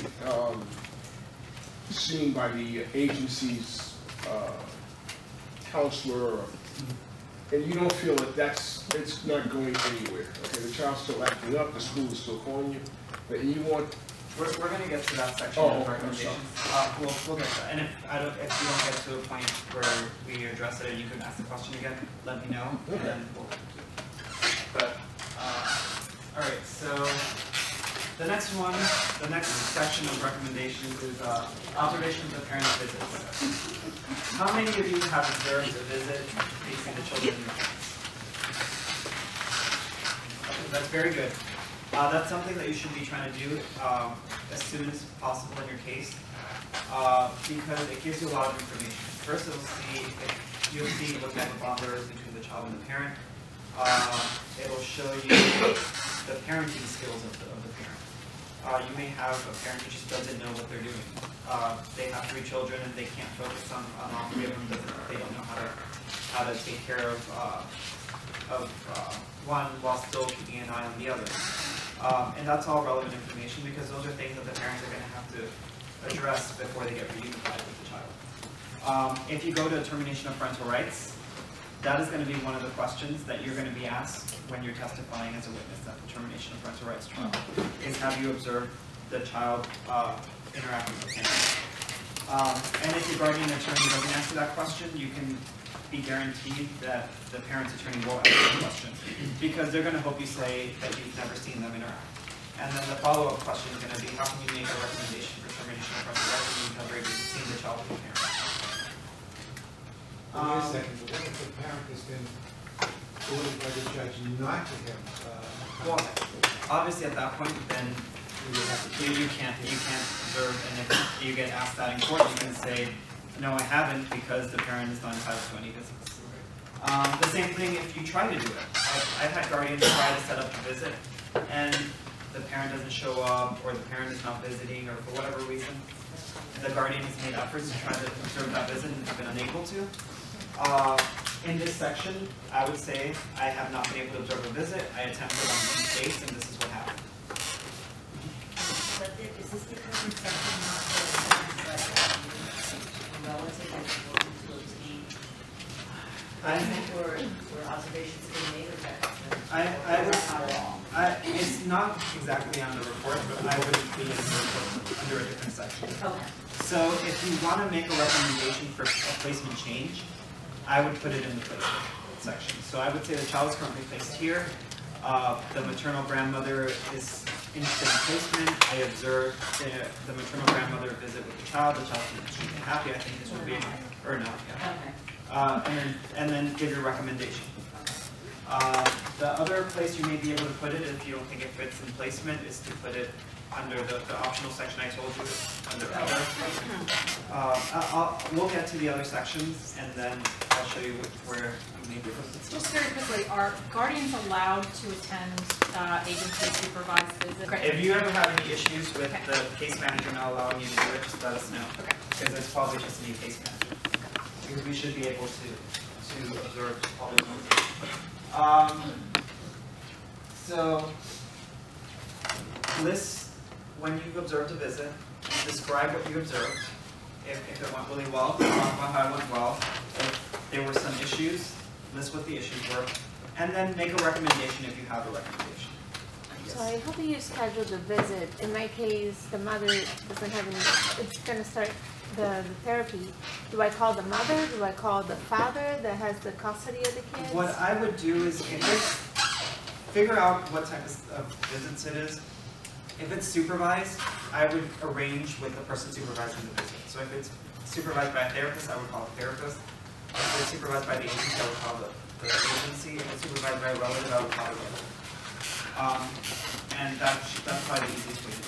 [SPEAKER 3] seen by the agency's counselor, and you don't feel that it's not going anywhere, okay? The child's still acting up, the school is still calling you, but you want...
[SPEAKER 1] We're going to get to that section of recommendations. We'll get to that. And if you don't get to a point where we address it and you can ask the question again, let me know, and then we'll do it. But, all right, so the next one, the next section of recommendations is observations of parent visits. How many of you have observed a visit facing the children in your hands? Okay, that's very good. That's something that you should be trying to do as soon as possible in your case, because it gives you a lot of information. First, you'll see what type of bond there is between the child and the parent. It'll show you the parenting skills of the parent. You may have a parent who just doesn't know what they're doing. They have 3 children and they can't focus on all 3 of them. They don't know how to take care of one while still keeping an eye on the other. And that's all relevant information because those are things that the parents are going to have to address before they get reunified with the child. If you go to termination of parental rights, that is going to be one of the questions that you're going to be asked when you're testifying as a witness at the termination of parental rights trial, is have you observed the child interacting with the parent? And if your guardian attorney doesn't answer that question, you can be guaranteed that the parent's attorney will answer the question because they're going to hope you say that you've never seen them interact. And then the follow-up question is going to be, how can you make a recommendation for termination of parental rights when you've never even seen the child with the parent?
[SPEAKER 2] Wait a second, but what if the parent has been ordered by the judge not to have
[SPEAKER 1] well, obviously at that point, then you can't observe, and if you get asked that in court, you can say, no, I haven't, because the parent is not entitled to any visits. The same thing if you try to do it. I've had guardians try to set up a visit, and the parent doesn't show up, or the parent is not visiting, or for whatever reason, the guardian has made efforts to try to observe that visit and has been unable to. In this section, I would say I have not been able to observe a visit. I attempted on one case, and this is what happened.
[SPEAKER 4] But is this because it's something not relative as opposed to obtain? Were observations being made or that?
[SPEAKER 1] It's not exactly on the report, but I would include it in the report under a different section.
[SPEAKER 4] Okay.
[SPEAKER 1] So if you want to make a recommendation for a placement change, I would put it in the placement section. So I would say the child is currently placed here. The maternal grandmother is interested in placement. I observed the maternal grandmother visit with the child. The child is extremely happy. I think this would be, or not, yeah.
[SPEAKER 4] Okay.
[SPEAKER 1] And then give your recommendation. The other place you may be able to put it, if you don't think it fits in placement, is to put it under the optional section I told you, under other. We'll get to the other sections, and then I'll show you where you may differences.
[SPEAKER 5] Just very quickly, are guardians allowed to attend agency supervised visits?
[SPEAKER 1] If you ever have any issues with the case manager not allowing you to do it, just let us know.
[SPEAKER 5] Okay.
[SPEAKER 1] Because it's probably just a new case manager. Because we should be able to observe all those ones. So, list when you've observed a visit, describe what you observed, if it went really well, talk about how it went well, if there were some issues, list what the issues were, and then make a recommendation if you have a recommendation. Yes.
[SPEAKER 10] So I hope you schedule the visit. In my case, the mother doesn't have any, it's gonna start the therapy. Do I call the mother? Do I call the father that has the custody of the kids?
[SPEAKER 1] What I would do is, figure out what type of visits it is. If it's supervised, I would arrange with the person supervising the visit. So if it's supervised by a therapist, I would call a therapist. If it's supervised by the agency, I would call the agency. If it's supervised by a relative, I would call a relative. And that's probably the easiest way to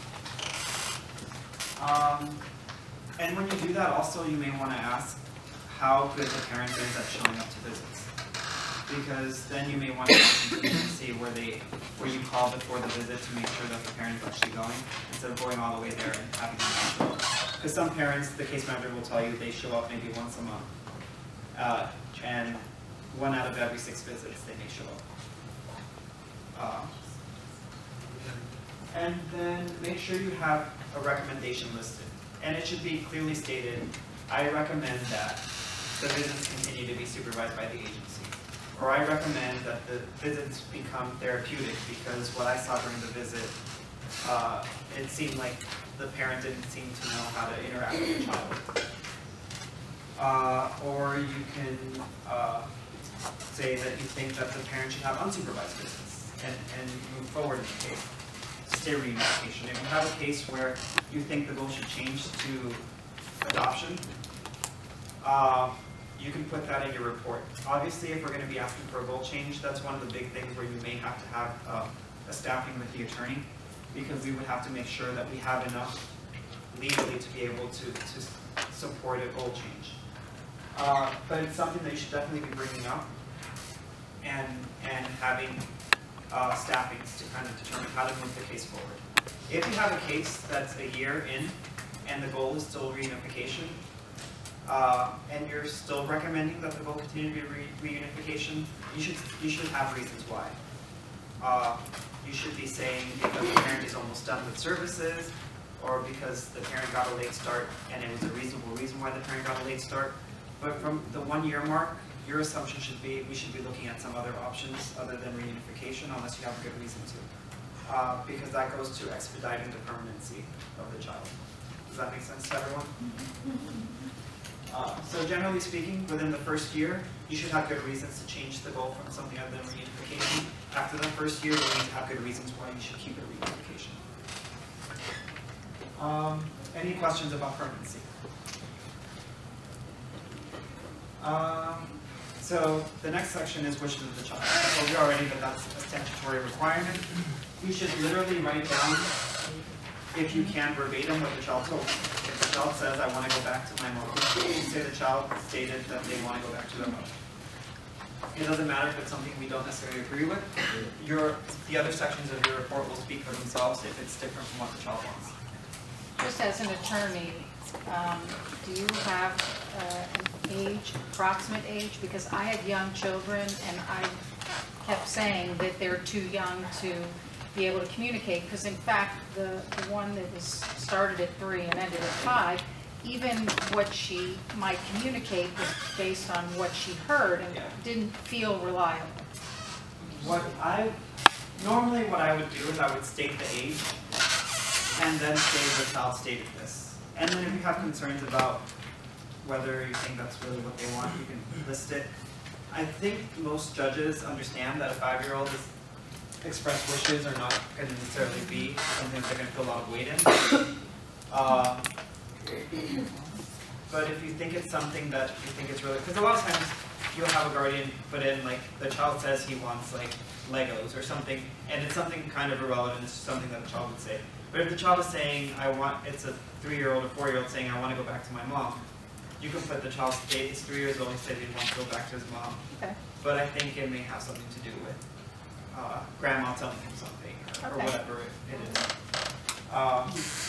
[SPEAKER 1] do it. And when you do that, also you may want to ask how good the parent is at showing up to visits. Because then you may want to see where you call before the visit to make sure that the parent is actually going, instead of going all the way there and having them not show up. Because some parents, the case manager will tell you they show up maybe once a month, and 1 out of every 6 visits they may show up. And then make sure you have a recommendation listed, and it should be clearly stated, I recommend that the visits continue to be supervised by the agency. Or I recommend that the visits become therapeutic, because what I saw during the visit, it seemed like the parent didn't seem to know how to interact with the child. Or you can say that you think that the parent should have unsupervised visits and move forward in the case. Stay reunification. If you have a case where you think the goal should change to adoption, you can put that in your report. Obviously, if we're going to be asking for a goal change, that's one of the big things where you may have to have a staffing with the attorney, because we would have to make sure that we have enough legally to be able to support a goal change. But it's something that you should definitely be bringing up and having staffings to kind of determine how to move the case forward. If you have a case that's a year in and the goal is still reunification, and you're still recommending that the goal continue to be reunification, you should have reasons why. You should be saying because the parent is almost done with services, or because the parent got a late start and it was a reasonable reason why the parent got a late start. But from the 1 year mark, your assumption should be we should be looking at some other options other than reunification, unless you have a good reason to. Because that goes to expediting the permanency of the child. Does that make sense to everyone? So generally speaking, within the first year, you should have good reasons to change the goal from something other than reunification. After the first year, you need to have good reasons why you should keep it reunification. Any questions about permanency? So the next section is wishes of the child. I told you already that that's a statutory requirement. You should literally write down, if you can, verbatim what the child told you. If the child says, I want to go back to my mother, you say the child stated that they want to go back to their mother. It doesn't matter if it's something we don't necessarily agree with. The other sections of your report will speak for themselves if it's different from what the child wants.
[SPEAKER 11] Just as an attorney, do you have an approximate age? Because I had young children and I kept saying that they're too young to be able to communicate, because in fact, the one that was started at 3 and ended at 5, even what she might communicate was based on what she heard and didn't feel reliable.
[SPEAKER 1] Normally what I would do is I would state the age and then say the child stated this. And then if you have concerns about whether you think that's really what they want, you can list it. I think most judges understand that a 5-year-old express wishes are not going to necessarily be something that they're going to put a lot of weight in. But if you think it's something that you think is really, because a lot of times you'll have a guardian put in, like, the child says he wants, like, Legos or something, and it's something kind of irrelevant, it's just something that the child would say. But if the child is saying, it's a 3-year-old or 4-year-old saying, I want to go back to my mom, you can put the child's date, he's 3 years old, he said he wants to go back to his mom.
[SPEAKER 10] Okay.
[SPEAKER 1] But I think it may have something to do with grandma telling him something, or whatever it is.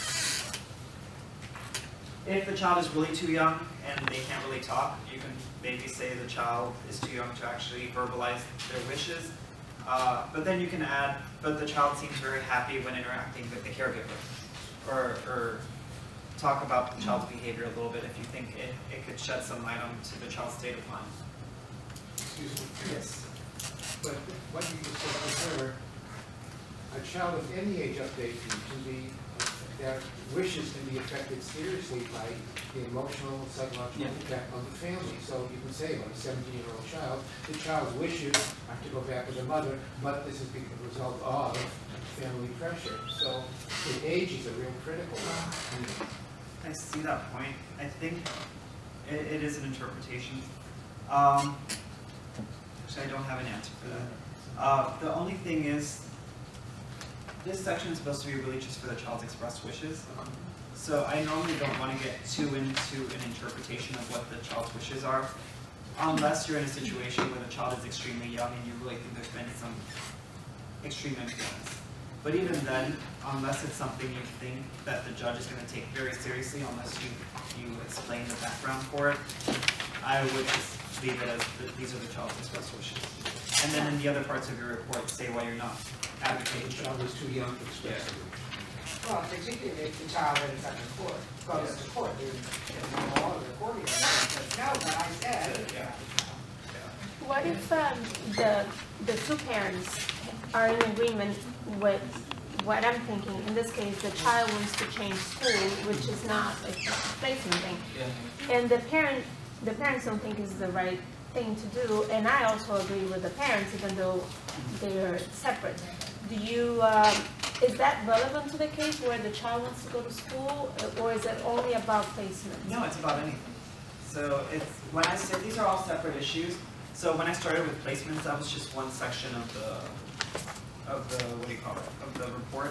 [SPEAKER 1] If the child is really too young and they can't really talk, you can maybe say the child is too young to actually verbalize their wishes. But then you can add, but the child seems very happy when interacting with the caregiver. Or talk about the child's behavior a little bit if you think it could shed some light onto the child's state of mind.
[SPEAKER 2] Excuse me.
[SPEAKER 1] Yes.
[SPEAKER 2] But what you just said earlier, a child of any age up to 18 can be, their wishes can be affected seriously by the emotional, psychological impact on the family. So you can say about a 17-year-old child, the child's wishes are to go back with the mother, but this is the result of family pressure. So the age is a real critical one.
[SPEAKER 1] I see that point. I think it is an interpretation. Actually, I don't have an answer for that. The only thing is, this section is supposed to be really just for the child's expressed wishes. So I normally don't want to get too into an interpretation of what the child's wishes are, unless you're in a situation where the child is extremely young and you really think there's been some extreme influence. But even then, unless it's something you think that the judge is going to take very seriously, unless you explain the background for it, I would just leave it as these are the child's expressed wishes. And then in the other parts of your report, say why you're not advocating.
[SPEAKER 2] The child is too young to express it.
[SPEAKER 6] Well, particularly if the child ends up in court, goes to court, there's all the recording says, no, but I said.
[SPEAKER 10] What if the two parents are in agreement with what I'm thinking? In this case, the child wants to change school, which is not a placement thing, and the parents don't think is the right thing to do, and I also agree with the parents, even though they're separate. Do you? Is that relevant to the case where the child wants to go to school, or is it only about placement?
[SPEAKER 1] No, it's about anything. So it's when I said these are all separate issues. So when I started with placements, that was just one section of the what do you call it, of the report.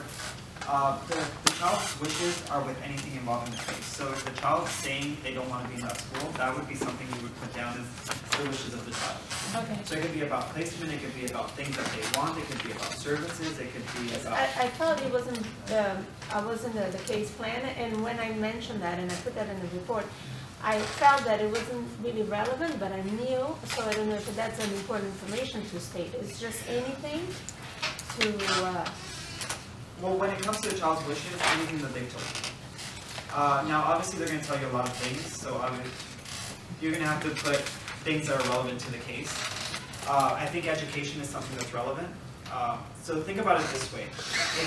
[SPEAKER 1] The child's wishes are with anything involving the case. So if the child's saying they don't want to be in that school, that would be something you would put down as the wishes of the child.
[SPEAKER 10] Okay.
[SPEAKER 1] So it could be about placement, it could be about things that they want, it could be about services, it could be about...
[SPEAKER 10] I thought it wasn't, I wasn't the case plan, and when I mentioned that, and I put that in the report, I felt that it wasn't really relevant, but I'm new, so I don't know if that's an important information to state. It's just anything to...
[SPEAKER 1] Well, when it comes to the child's wishes, anything that they've told you. Now, obviously, they're going to tell you a lot of things, so you're going to have to put things that are relevant to the case. I think education is something that's relevant. So think about it this way.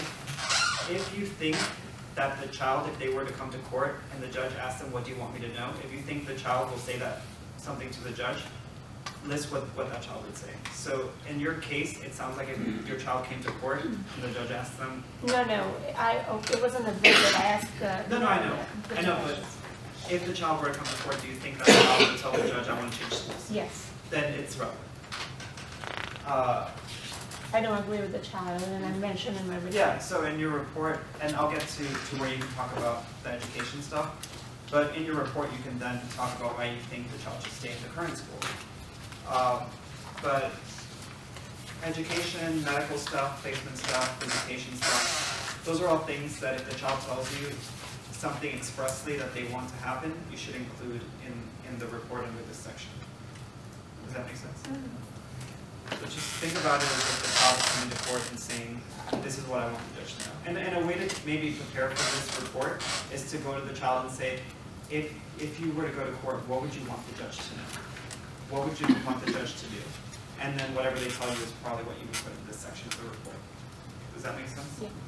[SPEAKER 1] If you think that the child, if they were to come to court and the judge asked them, what do you want me to know? If you think the child will say that something to the judge, list what that child would say. So in your case, it sounds like if your child came to court and the judge asked them.
[SPEAKER 10] No, it wasn't a visit. I asked.
[SPEAKER 1] No, I know, but if the child were to come to court, do you think that the child would tell the judge, I want to change schools?
[SPEAKER 10] Yes.
[SPEAKER 1] Then it's relevant.
[SPEAKER 10] I don't agree with the child, and I mentioned in my report.
[SPEAKER 1] Yeah, so in your report, and I'll get to where you can talk about the education stuff, but in your report you can then talk about why you think the child should stay in the current school. But education, medical stuff, placement stuff, visitation stuff, those are all things that if the child tells you something expressly that they want to happen, you should include in the report under this section. Does that make sense? So just think about it as if the child is coming to court and saying, this is what I want the judge to know. And a way to maybe prepare for this report is to go to the child and say, if you were to go to court, what would you want the judge to know? What would you want the judge to do? And then whatever they tell you is probably what you would put in this section of the report. Does that make sense?
[SPEAKER 10] Yeah.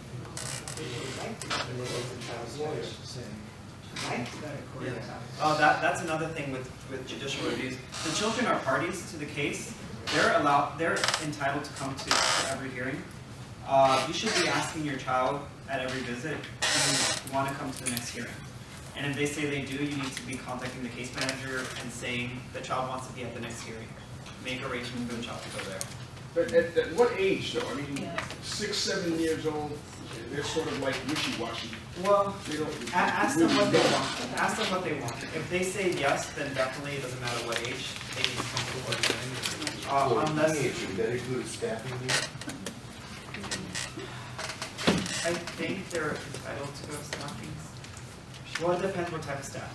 [SPEAKER 1] That's another thing with judicial reviews. The children are parties to the case. They're entitled to come to every hearing. You should be asking your child at every visit, do you want to come to the next hearing? And if they say they do, you need to be contacting the case manager and saying the child wants to be at the next hearing. Make arrangements for the child to go there.
[SPEAKER 3] But at what age though? I mean, 6, 7 years old, they're sort of like wishy-washy.
[SPEAKER 1] Well,
[SPEAKER 3] They don't
[SPEAKER 1] ask them what they
[SPEAKER 3] really
[SPEAKER 1] want. Ask them what they want. If they say yes, then definitely it doesn't matter what age, they need to come to the board. Unless,
[SPEAKER 2] that included staffing here?
[SPEAKER 1] I think they're entitled to go staffings. Well, it depends what type of staff.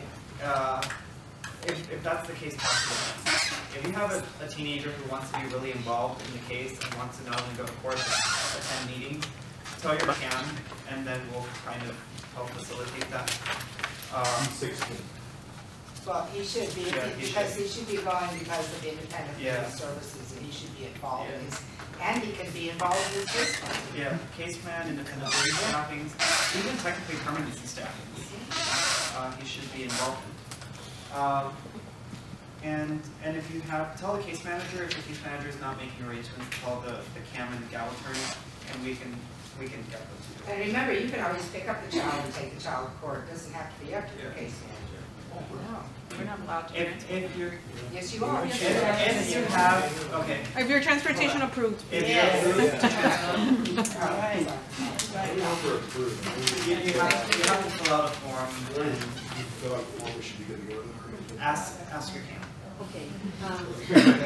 [SPEAKER 1] If that's the case, possibly. If you have a teenager who wants to be really involved in the case and wants to not only go to court but attend meetings, tell your CAM, and then we'll kind of help facilitate that.
[SPEAKER 2] 16.
[SPEAKER 6] Well, he should be,
[SPEAKER 1] Yeah, he
[SPEAKER 6] because
[SPEAKER 1] should.
[SPEAKER 6] he should be going because of independent
[SPEAKER 1] Yeah.
[SPEAKER 6] family services, and he should be involved in
[SPEAKER 1] Yeah.
[SPEAKER 6] his, and he can be involved in his case plan.
[SPEAKER 1] Yeah, case plan, independent living staffings, even technically permanency staffings, he should be involved in. And if you have, tell the case manager, if the case manager is not making arrangements, call the CAM and the GAL attorney, and we can get those to you.
[SPEAKER 6] And remember, you can always pick up the child and take the child to court, it doesn't have to be up to the case manager.
[SPEAKER 5] We're not allowed to.
[SPEAKER 1] If you're,
[SPEAKER 6] Yes, you are.
[SPEAKER 1] if you have, okay,
[SPEAKER 10] If your transportation approved.
[SPEAKER 1] if you're,
[SPEAKER 6] Yes.
[SPEAKER 1] you have to fill out a form and
[SPEAKER 2] Fill out the form, we should be good to go.
[SPEAKER 1] ask your CAM.
[SPEAKER 6] Okay.
[SPEAKER 1] Your CAM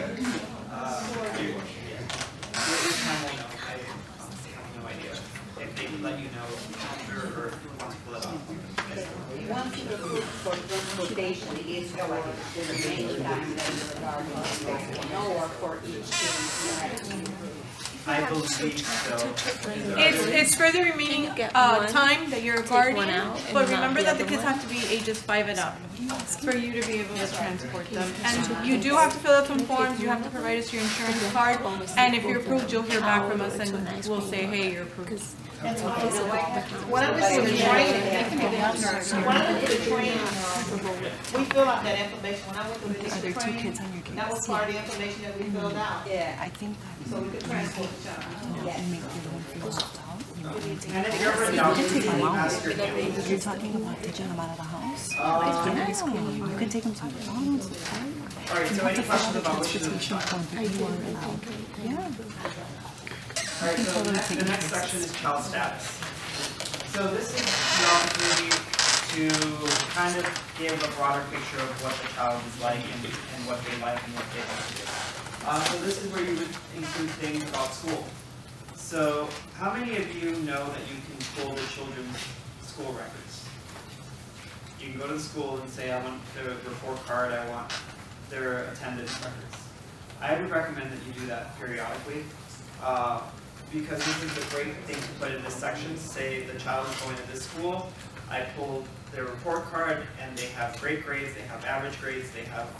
[SPEAKER 1] will know, I honestly have no idea if they can let you know after or if you want to fill it out.
[SPEAKER 6] Once you approve for transportation, it is for the remaining time that you regard or for each case.
[SPEAKER 1] I believe so.
[SPEAKER 10] It's for the remaining time that you're guarding, but remember that the kids have to be ages 5 and up for you to be able to transport them. And you do have to fill out some forms, you have to provide us your insurance card, and if you're approved, you'll hear back from us and we'll say, hey, you're approved.
[SPEAKER 6] When I was in the training, when I went to the training, we filled out that information. When I went to the district training, that was part of the information that we filled out. Yeah.
[SPEAKER 7] I think that
[SPEAKER 6] So we could transport the child.
[SPEAKER 7] make the one feel left out.
[SPEAKER 1] And if you're already out, you can ask your CAM.
[SPEAKER 7] You're talking about taking them out of the house?
[SPEAKER 1] Uh,
[SPEAKER 7] Yeah, you can take them to McDonald's.
[SPEAKER 1] Alright, so any questions about which is the child?
[SPEAKER 7] You are allowed. Yeah.
[SPEAKER 1] Alright, so the next section is child status. So this is the opportunity to kind of give a broader picture of what the child is like and what they like and what they like to do. So this is where you would include things about school. So how many of you know that you can pull the children's school records? You can go to the school and say, I want their report card, I want their attendance records. I would recommend that you do that periodically. Because this is a great thing to put in this section. Say the child is going to this school, I pulled their report card and they have great grades, they have average grades, they have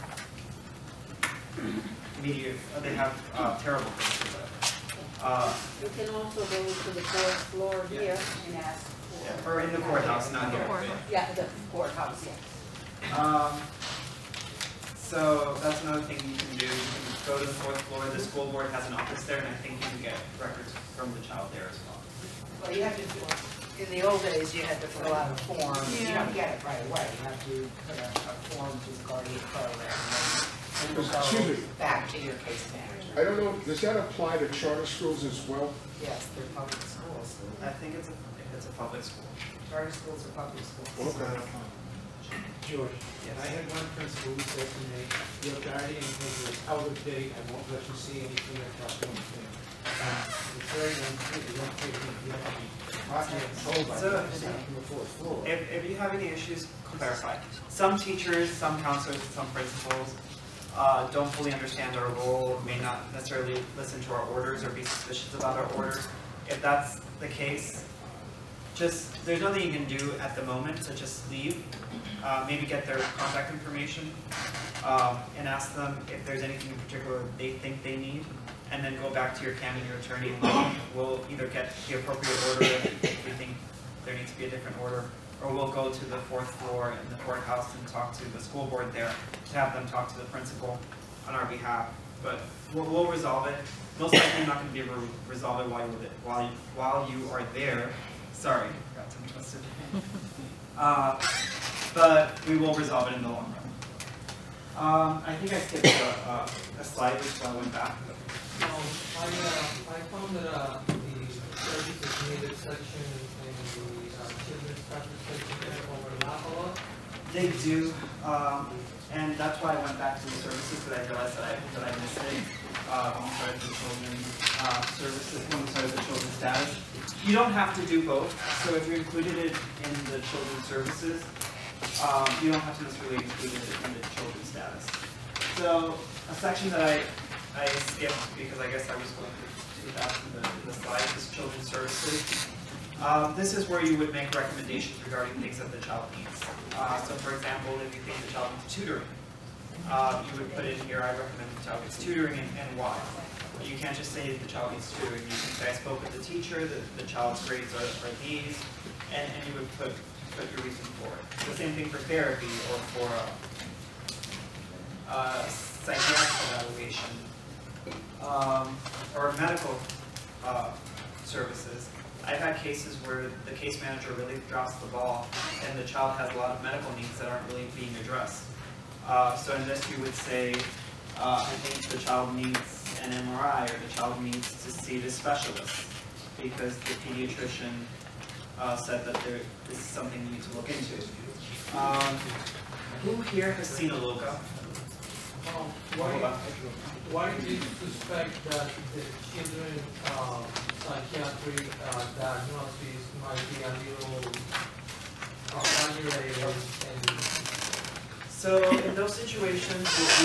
[SPEAKER 1] mediocre, they have terrible grades or whatever.
[SPEAKER 6] You can also go to the fourth floor here and ask.
[SPEAKER 1] Yeah, or in the courthouse, not here.
[SPEAKER 6] Yeah, the courthouse, yes.
[SPEAKER 1] So that's another thing you can do. You can go to the fourth floor, the school board has an office there, and I think you can get records from the child there as well.
[SPEAKER 6] Well, you have to, in the old days, you had to fill out a form. You don't get it right away. You have to put a form to the Guardian program. And then
[SPEAKER 3] Excuse me.
[SPEAKER 6] go back to your case manager.
[SPEAKER 3] I don't know, does that apply to charter schools as well?
[SPEAKER 6] Yes, they're public schools.
[SPEAKER 1] I think it's a public school.
[SPEAKER 6] Charter schools are public schools.
[SPEAKER 3] Okay.
[SPEAKER 2] George, I had one principal who said to me, your guardian is out of date, I won't let you see anything that's not going to. It's very unfair, you don't take it, you have to be told by
[SPEAKER 1] So-
[SPEAKER 2] from the fourth floor.
[SPEAKER 1] If you have any issues, clarify. Some teachers, some counselors, some principals don't fully understand our role, may not necessarily listen to our orders or be suspicious about our orders. If that's the case, there's nothing you can do at the moment, so just leave. Maybe get their contact information and ask them if there's anything in particular they think they need, and then go back to your CAM and your attorney and we'll either get the appropriate order if we think there needs to be a different order, or we'll go to the fourth floor in the courthouse and talk to the school board there to have them talk to the principal on our behalf. But we'll resolve it. Most likely not going to be able to resolve it while you are there. Sorry, got tongue twisted. But we will resolve it in the long run. I think I skipped a slide, which is why I went back.
[SPEAKER 8] I found that the services needed section and the children's practice section there overlap a lot.
[SPEAKER 1] They do, and that's why I went back to the services, because I realized that I missed it when we started the children's services, when we started the children's status. You don't have to do both, so if you included it in the children's services, you don't have to necessarily include it in the children's status. So a section that I skipped because I guess I was going to do that in the slides is children's services. This is where you would make recommendations regarding things that the child needs. So for example, if you think the child needs tutoring, you would put in here, I recommend the child gets tutoring and why. You can't just say the child needs tutoring. You can say I spoke with the teacher, the child's grades are these, and you would put your reason for it. The same thing for therapy or for psychiatric evaluation or medical services. I've had cases where the case manager really drops the ball and the child has a lot of medical needs that aren't really being addressed. So in this you would say, I think the child needs an MRI or the child needs to see the specialist because the pediatrician said that this is something you need to look into. Who here has seen a LOCA?
[SPEAKER 8] Why do you suspect that the children's psychiatric diagnosis might be a little unrelated?
[SPEAKER 1] So in those situations,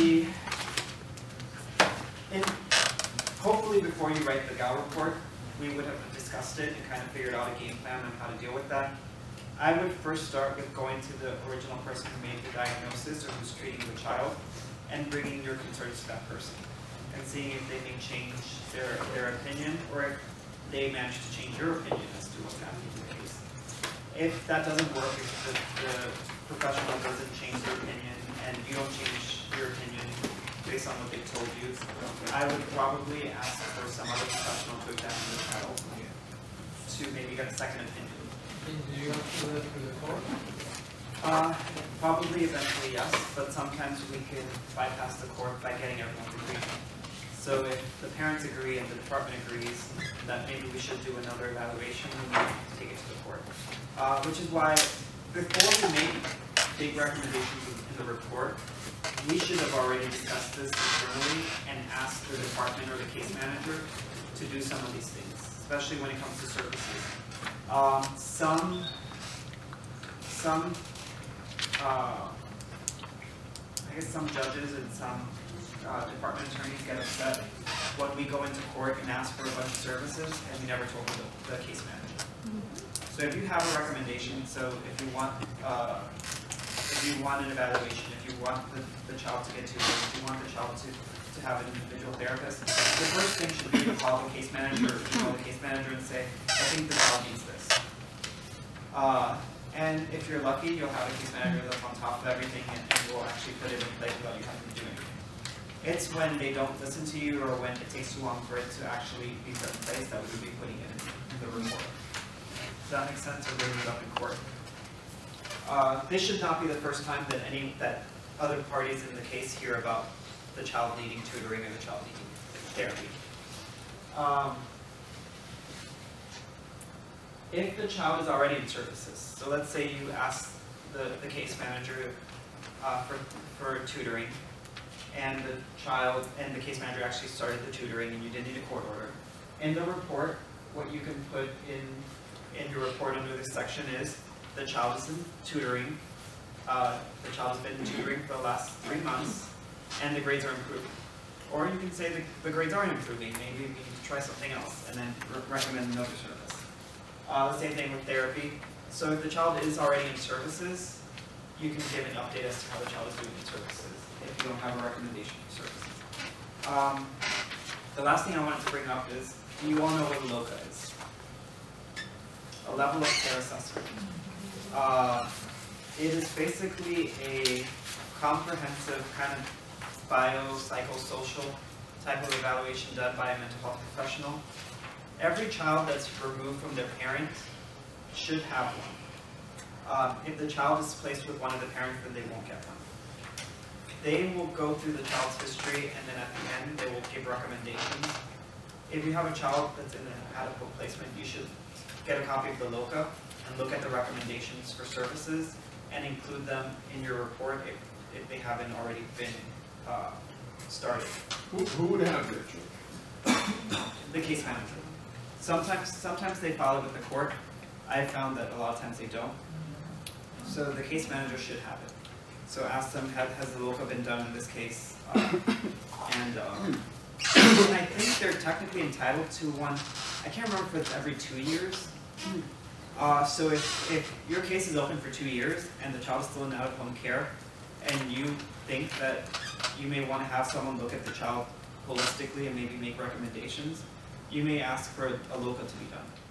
[SPEAKER 1] hopefully before you write the GAL report, we would have discussed it and kind of figured out a game plan on how to deal with that. I would first start with going to the original person who made the diagnosis or who's treating the child and bringing your concerns to that person and seeing if they may change their opinion or if they manage to change your opinion as to what's happening in the case. If that doesn't work, if the professional doesn't change their opinion and you don't change your opinion based on what they told you, I would probably ask for some other professional to examine the child to maybe get a second opinion.
[SPEAKER 8] Do you have to do that through the court?
[SPEAKER 1] Probably eventually yes, but sometimes we can bypass the court by getting everyone's agreement. So if the parents agree and the department agrees that maybe we should do another evaluation, we need to take it to the court. Which is why before we make big recommendations in the report, we should have already discussed this internally and asked the department or the case manager to do some of these things, especially when it comes to services. I guess some judges and some department attorneys get upset when we go into court and ask for a bunch of services and we never told the case manager. So if you have a recommendation, so if you want an evaluation, if you want the child to get tutored, if you want the child to have an individual therapist, the first thing should be to call the case manager or email the case manager and say, I think the child needs this. And if you're lucky, you'll have a case manager that's on top of everything and will actually put it in place without you having to do anything. It's when they don't listen to you or when it takes too long for it to actually be put in place that we would be putting it in the report. Does that make sense, or bringing it up in court? This should not be the first time that other parties in the case hear about the child needing tutoring or the child needing therapy. If the child is already in services, so let's say you ask the case manager for tutoring, and the child and the case manager actually started the tutoring and you didn't need a court order. In the report, what you can put in your report under this section is the child is in tutoring, the child has been in tutoring for the last 3 months, and the grades are improving. Or you can say the grades aren't improving, maybe we need to try something else, and then recommend another service. The same thing with therapy. So if the child is already in services, you can give an update as to how the child is doing in services if you don't have a recommendation for services. The last thing I wanted to bring up is, you all know what a LOCA is. A level of care assessment. It is basically a comprehensive kind of biopsychosocial type of evaluation done by a mental health professional. Every child that's removed from their parent should have one. if the child is placed with one of the parents, then they won't get one. They will go through the child's history, and then at the end, they will give recommendations. If you have a child that's in an adequate placement, you should get a copy of the LOCA and look at the recommendations for services and include them in your report if they haven't already been started.
[SPEAKER 3] Who would have that?
[SPEAKER 1] The case manager. Sometimes they file it with the court. I have found that a lot of times they don't. So the case manager should have it. So ask them, has the LOCA been done in this case? And I think they're technically entitled to one. I can't remember if it's every 2 years. So if your case is open for 2 years and the child is still in out-of-home care, and you think that you may want to have someone look at the child holistically and maybe make recommendations, you may ask for a LOCA to be done.